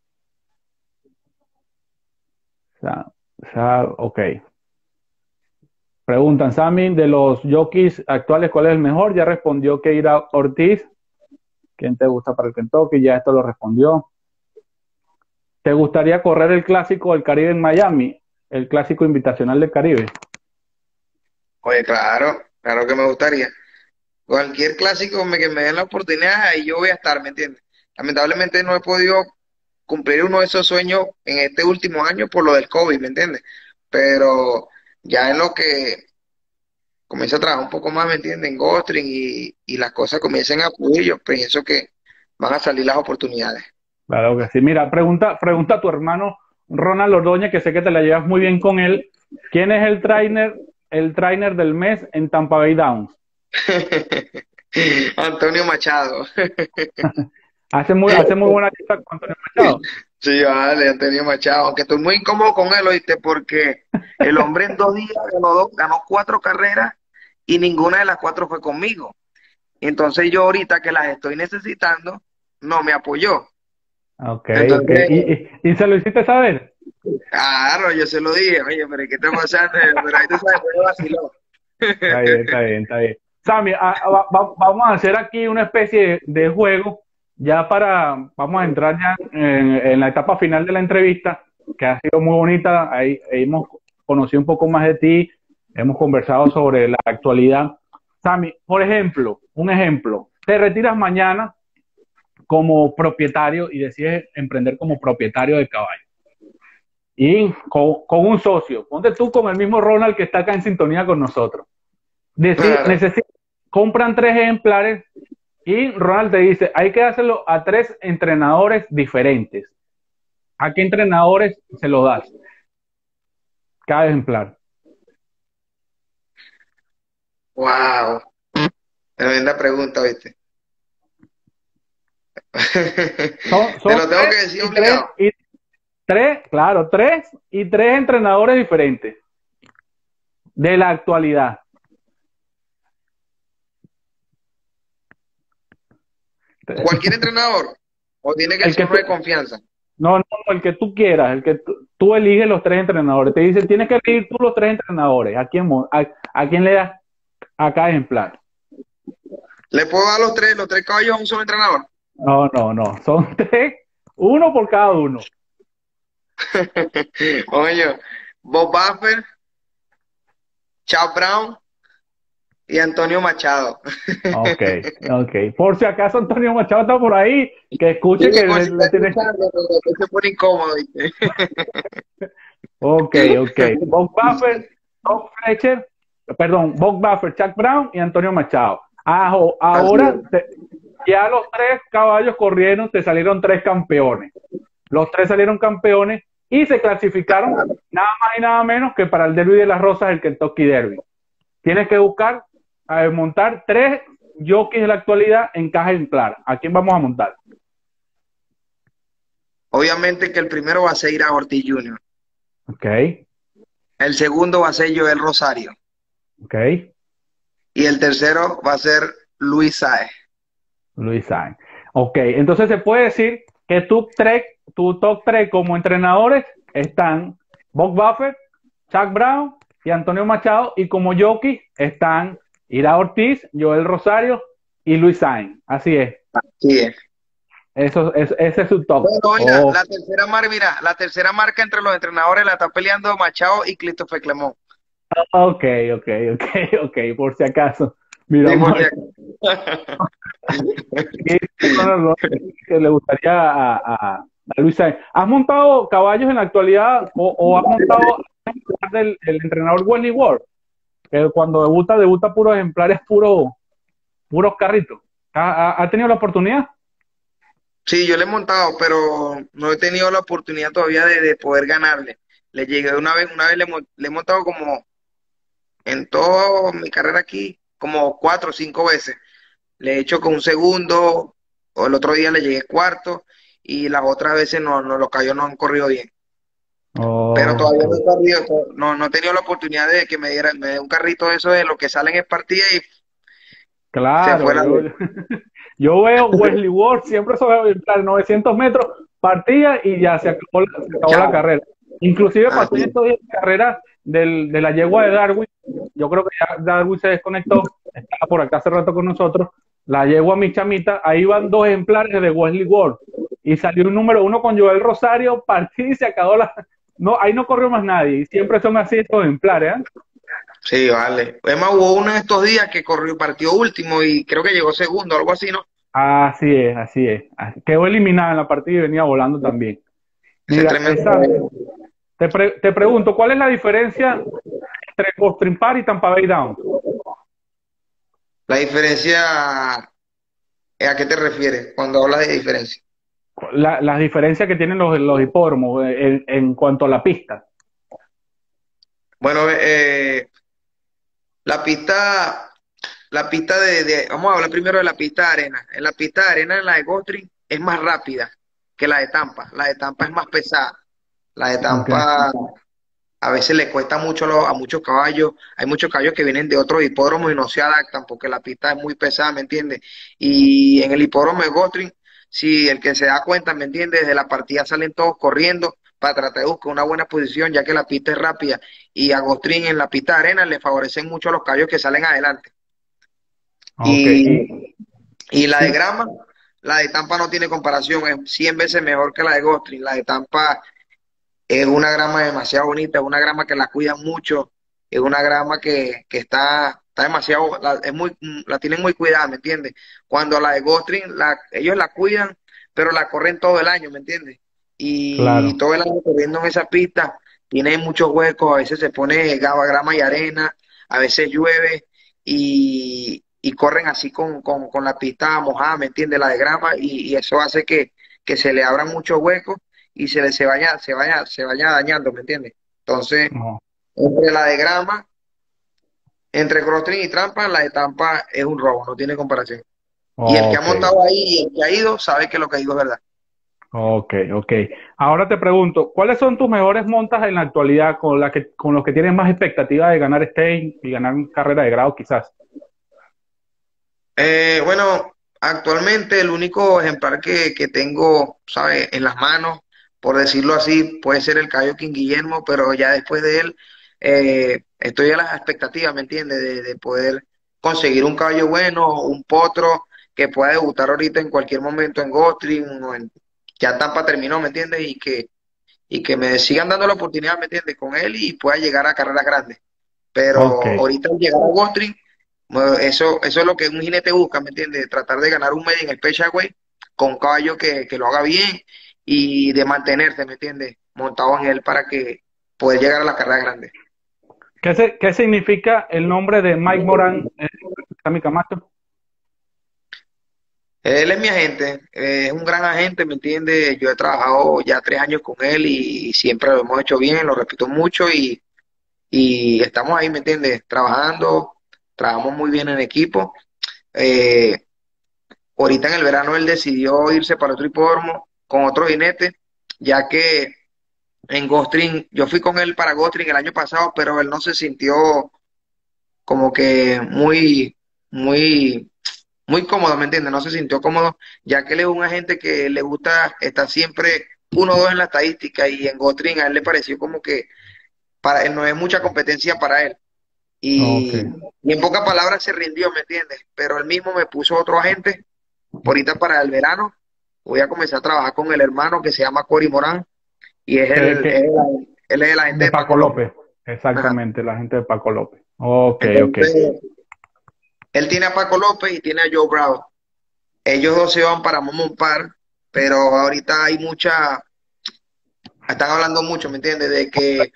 Sa- sa- ok. Preguntan, Sammy, de los jockeys actuales, ¿cuál es el mejor? Ya respondió Keira Ortiz. ¿Quién te gusta para el Kentucky? Ya esto lo respondió. ¿Te gustaría correr el clásico del Caribe en Miami? El clásico invitacional del Caribe. Oye, claro, claro que me gustaría. Cualquier clásico me, que me den la oportunidad, ahí yo voy a estar, ¿me entiendes? Lamentablemente no he podido cumplir uno de esos sueños en este último año por lo del COVID, ¿me entiendes? Pero ya en lo que comienza a trabajar un poco más, ¿me entiendes? En Gostring, y, y las cosas comiencen a fluir, yo pienso que van a salir las oportunidades. Claro que sí. Mira, pregunta, pregunta a tu hermano Ronald Ordóñez, que sé que te la llevas muy bien con él. ¿Quién es el trainer, el trainer del mes en Tampa Bay Downs? Antonio Machado. Hace muy, hace muy buena lista con Antonio Machado. Sí, vale, Antonio Machado. Aunque estoy muy incómodo con él, ¿oíste? Porque el hombre en dos días ganó, dos- ganó cuatro carreras y ninguna de las cuatro fue conmigo. Entonces yo ahorita que las estoy necesitando, no me apoyó. Ok, ok. Entonces, ¿Y, y, y se lo hiciste saber? claro, yo se lo dije, oye, pero ¿qué está pasando? Pero ahí tú sabes, fue vacilón. Está bien, está bien, está bien. Sammy, a- a- va- va- vamos a hacer aquí una especie de, de juego, ya para, vamos a entrar ya en, en la etapa final de la entrevista, que ha sido muy bonita. Ahí hemos conocido un poco más de ti, hemos conversado sobre la actualidad. Sammy, por ejemplo, un ejemplo, te retiras mañana como propietario y decides emprender como propietario de caballo. Y con, con un socio, ponte tú con el mismo Ronald que está acá en sintonía con nosotros. Deci Claro. necesita, compran tres ejemplares y Ronald te dice, hay que hacerlo a tres entrenadores diferentes. ¿A qué entrenadores se lo das? Cada ejemplar. Wow, tremenda pregunta, ¿viste? Son, Te son lo tengo tres que decir y tres obligado. y tres, claro, tres y tres entrenadores diferentes de la actualidad. Cualquier entrenador, o tiene que El ser que uno tú, de confianza. no, no, el que tú quieras, el que tú, tú eliges los tres entrenadores. Te dice, tienes que elegir tú los tres entrenadores. ¿A quién, mo- a, a quién le das a cada ejemplar? ¿Le puedo dar los tres, los tres caballos a un solo entrenador? No, no, no. Son tres, uno por cada uno. Oye, Bob Buffer, Chad Brown y Antonio Machado. Ok, ok. Por si acaso Antonio Machado está por ahí, que escuche Sí, que por le, si está le tienes. escuchando, pero después se pone incómodo, ¿viste? Ok, ok. Bob Buffer, Tom Fletcher, perdón, Bob Buffer, Chuck Brown y Antonio Machado. Ajo, Así ahora es. te- ya los tres caballos corrieron, te salieron tres campeones. Los tres salieron campeones y se clasificaron nada más y nada menos que para el Derby de las Rosas, el Kentucky Derby. tienes que buscar eh, montar tres jockeys de la actualidad en caja ejemplar. ¿A quién vamos a montar? Obviamente que el primero va a ser Ira Ortiz junior Ok, El segundo va a ser Joel Rosario. ok. Y el tercero va a ser Luis Saez. Luis Sainz. Ok, entonces se puede decir que tu, tres, tu top tres como entrenadores están Bob Buffett, Chuck Brown y Antonio Machado, y como jockey están Ira Ortiz, Joel Rosario y Luis Sainz. Así es. Sí es. Eso, es, ese es su top. Bueno, mira, Oh, la tercera marca, mira, la tercera marca entre los entrenadores la está peleando Machado y Christopher Clemón. ok, ok, ok, ok, por si acaso. Mira, Sí, vamos a por si ver qué que le gustaría a, a, a Luis Sainz. ¿Has montado caballos en la actualidad o, o has montado del el entrenador Wesley Ward? Que cuando debuta, debuta puros ejemplares, puros puros carritos. ¿Ha, ha, ha tenido la oportunidad? Sí, yo le he montado, pero no he tenido la oportunidad todavía de, de poder ganarle. Le llegué una vez, una vez le, mon- le he montado como en toda mi carrera aquí, como cuatro o cinco veces. Le he hecho con un segundo, o el otro día le llegué cuarto, y las otras veces no, no los callos no han corrido bien. Pero Oh, todavía no he okay. corrido, no, no he tenido la oportunidad de que me diera, me dé un carrito de eso de lo que salen en partida y se Claro, fue la yo, luz. yo veo Wesley Ward siempre sobre ejemplares, novecientos metros, partida y ya se acabó, la- se acabó la Chao. carrera. Inclusive pasó en Así estos días de carrera del, de la yegua de Darwin. Yo creo que ya Darwin se desconectó, estaba por acá hace rato con nosotros. La yegua mi chamita, ahí van dos ejemplares de Wesley Ward. Y salió un número uno con Joel Rosario, partida y se acabó la. No, ahí no corrió más nadie. Y siempre son así estos ejemplares, ¿eh? Sí, vale. Además, hubo uno de estos días que corrió, partió último y creo que llegó segundo, algo así, ¿no? Así es, así es. Así- Quedó eliminada en la partida y venía volando también. Ese es Mira, tremendo. esa, te, pre- te pregunto, ¿cuál es la diferencia entre Gulfstream Par y Tampa Bay Down? La diferencia, ¿a qué te refieres cuando hablas de diferencia? La- las diferencias que tienen los, los hipódromos en, en cuanto a la pista. Bueno, eh, la pista, la pista de, de- vamos a hablar primero de la pista de arena. En la pista de arena, en la de Gotring, es más rápida que la de Tampa. La de Tampa es más pesada. La de Ok. Tampa a veces le cuesta mucho a, los- a muchos caballos. Hay muchos caballos que vienen de otros hipódromos y no se adaptan porque la pista es muy pesada, ¿me entiendes? Y en el hipódromo de Gotring, si el que se da cuenta, ¿me entiendes? Desde la partida salen todos corriendo para tratar de buscar una buena posición, ya que la pista es rápida. Y a Gotring en la pista de arena le favorecen mucho a los caballos que salen adelante. Ok. Y, Y, y la de sí, grama, la de Tampa no tiene comparación, es cien veces mejor que la de Gotring. La de Tampa es una grama demasiado bonita, es una grama que la cuidan mucho, es una grama que, que está, está demasiado, la, es muy, la tienen muy cuidada, ¿me entiendes? Cuando la de Gotring, la, ellos la cuidan, pero la corren todo el año, ¿me entiendes? Y claro. todo el año corriendo en esa pista, tiene muchos huecos, a veces se pone gaba, grama y arena, a veces llueve y, y corren así con, con, con la pista mojada, ¿me entiendes? La de grama y, y eso hace que, que se le abran muchos huecos y se le se vaya, se vaya, se vaya dañando, ¿me entiendes? Entonces, No. entre la de grama, entre Crosstream y Trampa, la de Tampa es un robo, no tiene comparación. Y el que ha Ok. montado ahí y el que ha ido, sabe que lo que digo es verdad. Ok, ok. Ahora te pregunto, ¿cuáles son tus mejores montas en la actualidad con la que, con los que tienes más expectativa de ganar stage y ganar carrera de grado quizás? Eh, bueno, actualmente el único ejemplar que, que tengo, ¿sabes? En las manos, por decirlo así, puede ser el Cayo King Guillermo, pero ya después de él eh, estoy a las expectativas, ¿me entiendes? De, de poder conseguir un caballo bueno, un potro que pueda debutar ahorita en cualquier momento en Gotring o en, ya Tampa terminó, ¿me entiendes? Y que, y que me sigan dando la oportunidad, ¿me entiendes? Con él y pueda llegar a carreras grandes. Pero Ok, ahorita al llegar a Gotring bueno, eso, eso es lo que un jinete busca, ¿me entiendes? Tratar de ganar un medio en el Pechaway con un caballo que, que lo haga bien y de mantenerse, ¿me entiendes? Montado en él para que pueda llegar a la carrera grande. ¿qué, se- qué significa el nombre de Mike Moran en Sammy Camacho? Él es mi agente, eh, es un gran agente, ¿me entiendes? Yo he trabajado ya tres años con él y siempre lo hemos hecho bien, lo respeto mucho y, y estamos ahí, ¿me entiendes? Trabajando. trabajamos muy bien en equipo. Eh, Ahorita en el verano él decidió irse para otro hipódromo con otro jinete, ya que en Gostring, yo fui con él para Gostring el año pasado, pero él no se sintió como que muy, muy, muy cómodo, ¿me entiendes? No se sintió cómodo, ya que él es un agente que le gusta estar siempre uno o dos en la estadística y en Gostring a él le pareció como que para él no es mucha competencia para él. Ok. Y, y en pocas palabras se rindió, ¿me entiendes? Pero él mismo me puso otro agente, ahorita para el verano, voy a comenzar a trabajar con el hermano que se llama Cory Morán y es Que, el, que, es el- él es el agente de de Paco Paco López. López. Ajá. Exactamente, la gente de Paco López. Ok, ok. Entonces, él tiene a Paco López y tiene a Joe Bravo. Ellos dos se van para Momon Park, pero ahorita hay mucha, están hablando mucho, ¿me entiendes? De que,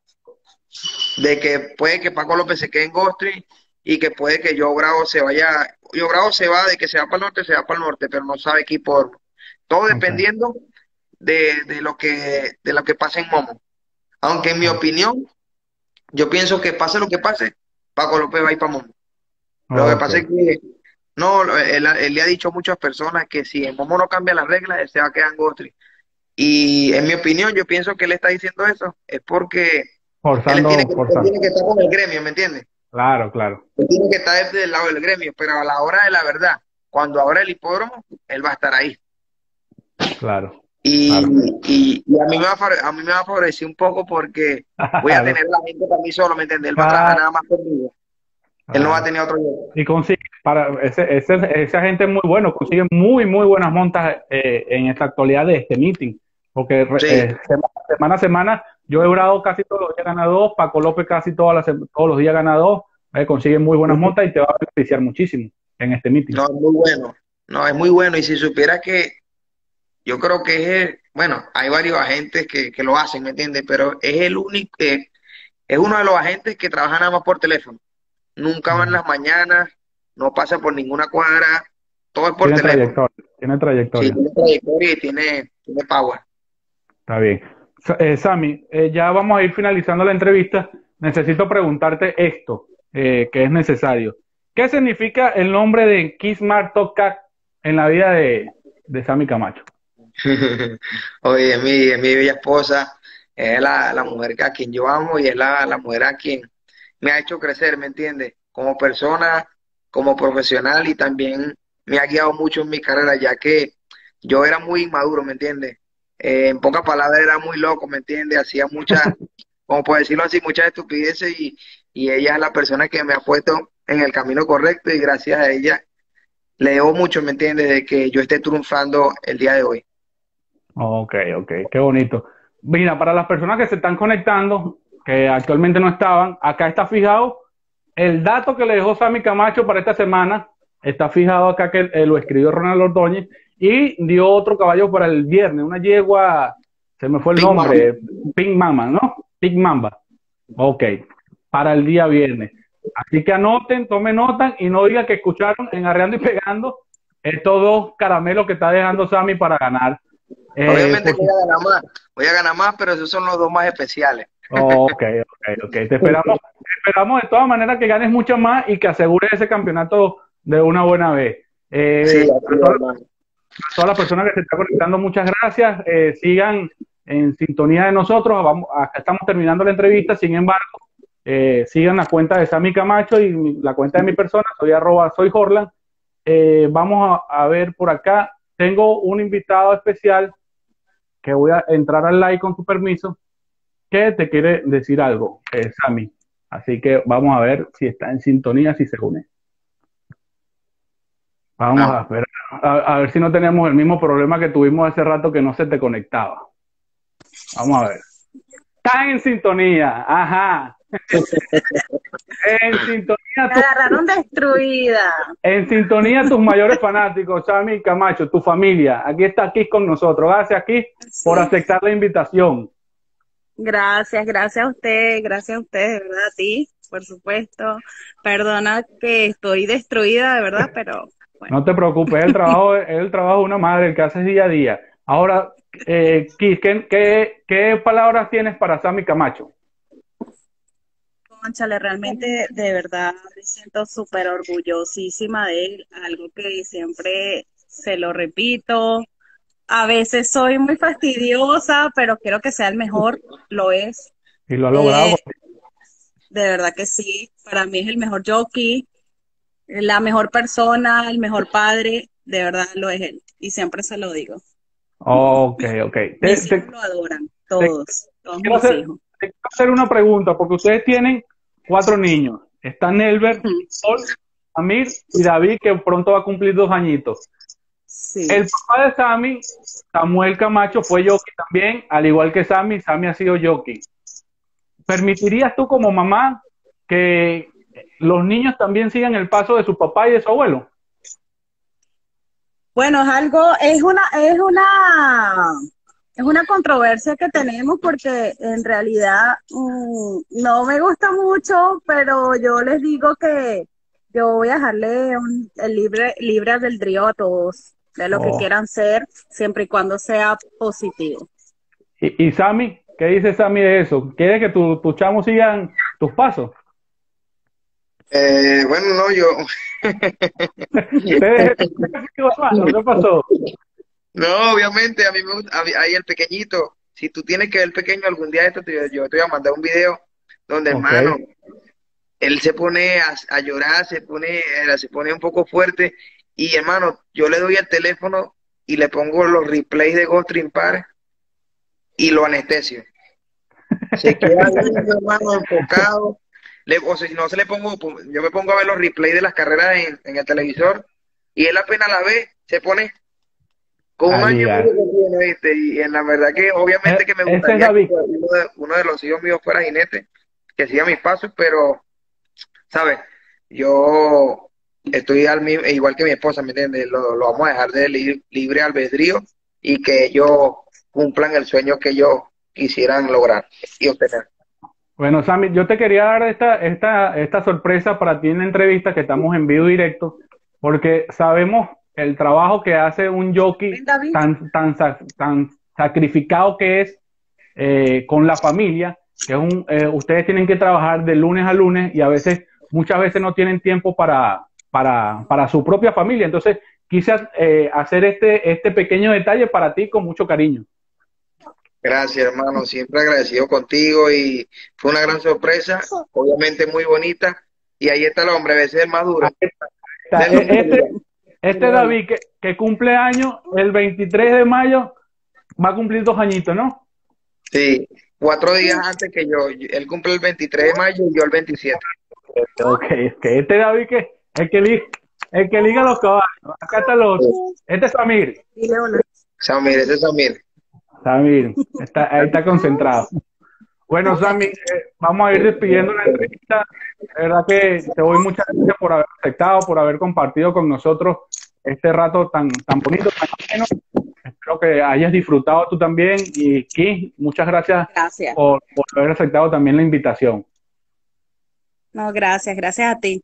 de que puede que Paco López se quede en Gostri y que puede que Joe Bravo se vaya. Joe Bravo se va, de que se va para el norte, se va para el norte, pero no sabe qué por. Todo Ok, dependiendo de, de lo que, de lo que pase en Momo. Aunque en mi ok, opinión, yo pienso que pase lo que pase, Paco López va a ir para Momo. Lo que ok. pasa es que no, él, él le ha dicho a muchas personas que si en Momo no cambia las reglas, él se va a quedar en Gostri. Y en mi opinión, yo pienso que él está diciendo eso, es porque él tiene Forzando, que, él forzando. tiene que estar con el gremio, ¿me entiendes? Claro, claro, Él tiene que estar desde el lado del gremio, pero a la hora de la verdad, cuando abra el hipódromo, él va a estar ahí. claro, Y, claro. y, y a mí me va a, favore- a mí me va a favorecer un poco porque voy a tener Claro, a la gente para mí solo, ¿me entiendes? Él va a trabajar claro, nada más conmigo. Él no va a claro. tener otro yo. Y consigue, para ese, ese, esa gente es muy bueno, consigue muy, muy buenas montas eh, en esta actualidad de este meeting. Porque Sí, eh, semana, semana a semana, yo he Bravo casi todos los días gana dos, Paco López casi todas las, sem- todos los días gana dos, eh, consigue muy buenas montas y te va a beneficiar muchísimo en este meeting. no, es muy bueno. No, es muy bueno. Y si supiera que yo creo que es el, bueno, hay varios agentes que, que lo hacen, ¿me entiendes? Pero es el único, eh, es uno de los agentes que trabaja nada más por teléfono. Nunca va en Mm. las mañanas, no pasa por ninguna cuadra, todo es por Tiene teléfono. trayectoria, tiene Sí, trayectoria. tiene trayectoria y tiene, tiene power. Está bien. Sa- eh, Sammy, eh, ya vamos a ir finalizando la entrevista. Necesito preguntarte esto, eh, que es necesario. ¿Qué significa el nombre de Kismar Tokak en la vida de, de Sammy Camacho? Oye, es mi, es mi bella esposa, es la, la mujer a quien yo amo y es la, la mujer a quien me ha hecho crecer, ¿me entiendes? Como persona, como profesional y también me ha guiado mucho en mi carrera, ya que yo era muy inmaduro, ¿me entiendes? Eh, en pocas palabras era muy loco, ¿me entiendes? Hacía muchas, como por decirlo así, muchas estupideces y, y ella es la persona que me ha puesto en el camino correcto y gracias a ella le debo mucho, ¿me entiendes? De que yo esté triunfando el día de hoy. Ok, ok, qué bonito. Mira, para las personas que se están conectando, que actualmente no estaban, acá está fijado el dato que le dejó Sammy Camacho para esta semana. Está fijado acá que eh, lo escribió Ronald Ordóñez y dio otro caballo para el viernes, una yegua, se me fue el Big Mama. nombre, Pink Mama, ¿no? Pink Mamba. Ok, para el día viernes. Así que anoten, tomen nota y no digan que escucharon en Arreando y Pegando estos dos caramelos que está dejando Sammy para ganar. Eh, Obviamente por que su... voy a ganar más, voy a ganar más, pero esos son los dos más especiales. Ok, ok, ok. Te esperamos, te esperamos de todas maneras que ganes mucho más y que asegures ese campeonato de una buena vez. Sí, Eh, así a, es, todas, hermano. a todas las personas que se están conectando, muchas gracias. Eh, sigan en sintonía de nosotros. Vamos, acá estamos terminando la entrevista. Sin embargo, eh, sigan la cuenta de Sammy Camacho y mi- la cuenta de mi persona. Soy arroba, soy Horland. Eh, vamos a, a ver por acá. Tengo un invitado especial que voy a entrar al live con tu permiso, que te quiere decir algo, eh, Sammy. Así que vamos a ver si está en sintonía, si se une. Vamos Vamos. a ver, a, a ver si no tenemos el mismo problema que tuvimos hace rato que no se te conectaba. Vamos a ver. Está en sintonía, ajá. En sintonía, Me tu, agarraron destruida. en sintonía tus mayores fanáticos, Sammy Camacho, tu familia. Aquí está aquí con nosotros. Gracias aquí por Sí. aceptar la invitación. Gracias, gracias a usted, gracias a usted, de verdad, a ti, por supuesto. Perdona que estoy destruida, de verdad, pero bueno. No te preocupes, es el trabajo, es el trabajo de una madre, el que haces día a día. Ahora, eh, Kiss, ¿qué, qué, qué palabras tienes para Sammy Camacho? cónchale, realmente de verdad me siento súper orgullosísima de él, algo que siempre se lo repito. A veces soy muy fastidiosa, pero quiero que sea el mejor, lo es. Y lo ha logrado. Eh, de verdad que sí, para mí es el mejor jockey, la mejor persona, el mejor padre, de verdad lo es él. Y siempre se lo digo. Ok, ok. Te, Mis hijos te- lo adoran, te todos, todos quiero mis hacer, hijos. te quiero hacer una pregunta, porque ustedes tienen cuatro niños. Está Nelber, Ujú. Sol, Amir y David, que pronto va a cumplir dos añitos. Sí. El papá de Sammy, Samuel Camacho, fue jockey también, al igual que Sammy, Sammy ha sido jockey. ¿Permitirías tú como mamá que los niños también sigan el paso de su papá y de su abuelo? Bueno, es algo, es una, es una, es una controversia que tenemos porque en realidad mm, no me gusta mucho, pero yo les digo que yo voy a dejarle un- el libre, libre albedrío a todos de lo que Oh. quieran ser, siempre y cuando sea positivo. ¿Y, y Sammy? ¿Qué dice Sammy de eso? ¿Quiere que tus tu chamos sigan tus pasos? Eh, bueno, no, yo, ¿Te- hermano, ¿qué pasó? no, obviamente, a mí me gusta, a mí- ahí el pequeñito, si tú tienes que ver el pequeño algún día de esto, te- yo te voy a mandar un video donde, Ok. hermano, él se pone a, a llorar, se pone, eh, se pone un poco fuerte, y hermano, yo le doy el teléfono y le pongo los replays de Ghost Dream Park y lo anestesio. Se queda viendo, hermano, enfocado. Le- o sea, si no se le pongo, pues, yo me pongo a ver los replays de las carreras en, en el televisor y él apenas la ve, se pone con un A año y medio ligar. que tiene, ¿viste? Y en la verdad que obviamente Eh, que me Ese es gustaría que David. uno de, uno de los hijos míos fuera jinete, que siga mis pasos, pero, ¿sabes? Yo estoy al mismo, igual que mi esposa, ¿me entiendes? Lo, lo vamos a dejar de li- libre albedrío y que ellos cumplan el sueño que ellos quisieran lograr y obtener. Bueno, Sammy, yo te quería dar esta, esta, esta sorpresa para ti en la entrevista que estamos en vivo directo, porque sabemos el trabajo que hace un Ven, jockey David. tan, tan, sa- tan sacrificado que es eh, con la familia, que es un, eh, ustedes tienen que trabajar de lunes a lunes y a veces, muchas veces no tienen tiempo para, para, para su propia familia. Entonces, quise eh, hacer este, este pequeño detalle para ti con mucho cariño. Gracias, hermano. Siempre agradecido contigo y fue una gran sorpresa, obviamente muy bonita. Y ahí está el hombre, a veces el más duro. Está, Del e- mundo. Este, este David que, que cumple años el veintitrés de mayo va a cumplir dos añitos, ¿no? Sí, cuatro días antes que yo. Él cumple el veintitrés de mayo y yo el veintisiete. Ok, que este David que el que liga, el que liga los caballos. Acá está el otro. Este es Samir. Dile hola. Samir, ese es Samir. Samir, está, ahí está concentrado. Bueno, Sammy, eh, vamos a ir despidiendo la entrevista. De verdad que te doy muchas gracias por haber aceptado, por haber compartido con nosotros este rato tan, tan bonito, tan ameno. Espero que hayas disfrutado tú también. Y Kim, muchas gracias Gracias. por, por haber aceptado también la invitación. No, gracias, gracias a ti.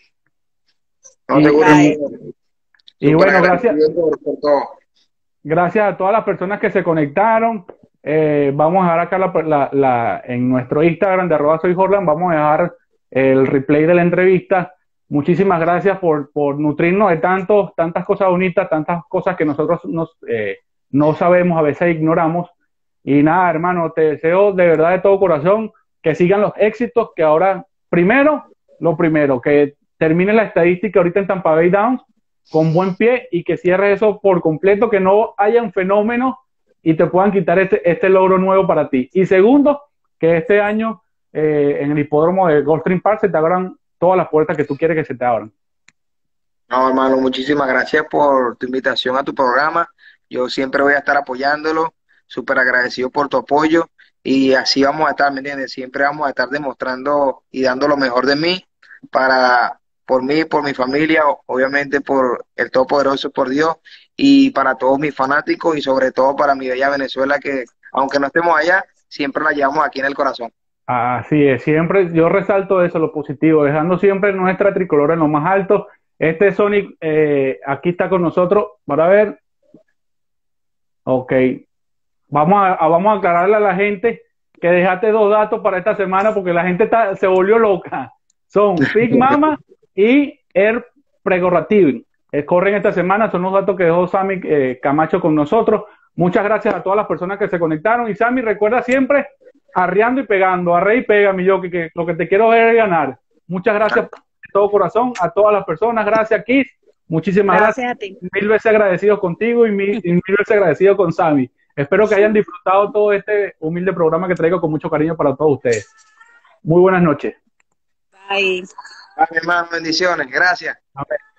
No, Y, seguro, Bye. y súper bueno, gracias, agradecido por, por todo. gracias a todas las personas que se conectaron. Eh, vamos a dejar acá la, la, la, en nuestro Instagram de arroba soy Jordan, vamos a dejar el replay de la entrevista. Muchísimas gracias por, por nutrirnos de tantos, tantas cosas bonitas, tantas cosas que nosotros nos, eh, no sabemos, a veces ignoramos. Y nada, hermano, te deseo de verdad de todo corazón que sigan los éxitos, que ahora, primero, lo primero, que termine la estadística ahorita en Tampa Bay Downs con buen pie y que cierre eso por completo, que no hayan fenómenos y te puedan quitar este, este logro nuevo para ti. Y segundo, que este año eh, en el hipódromo de Gulfstream Park se te abran todas las puertas que tú quieres que se te abran. No, hermano, muchísimas gracias por tu invitación a tu programa. Yo siempre voy a estar apoyándolo, súper agradecido por tu apoyo y así vamos a estar, ¿me entiendes? Siempre vamos a estar demostrando y dando lo mejor de mí para, por mí, por mi familia, o- obviamente por el Todopoderoso, por Dios y para todos mis fanáticos y sobre todo para mi bella Venezuela que, aunque no estemos allá, siempre la llevamos aquí en el corazón. Así es, siempre yo resalto eso, lo positivo, dejando siempre nuestra tricolor en lo más alto. Este Sonic eh, aquí está con nosotros, para ver, ok, vamos a, a- vamos a aclararle a la gente que dejaste dos datos para esta semana porque la gente está, se volvió loca. Son Big Mama y Air Pregorativ. Eh, corren esta semana, son los datos que dejó Sammy eh, Camacho con nosotros. Muchas gracias a todas las personas que se conectaron. Y Sammy, recuerda siempre, arreando y pegando, arre y pega, mi yo, que, que lo que te quiero ver es ganar. Muchas gracias de todo corazón a todas las personas. Gracias, Kiss. Muchísimas gracias. Gracias a ti. Mil veces agradecidos contigo y mil, y mil veces agradecido con Sammy. Espero que hayan disfrutado todo este humilde programa que traigo con mucho cariño para todos ustedes. Muy buenas noches. Bye. Vale, hermano, bendiciones. Gracias. Amén.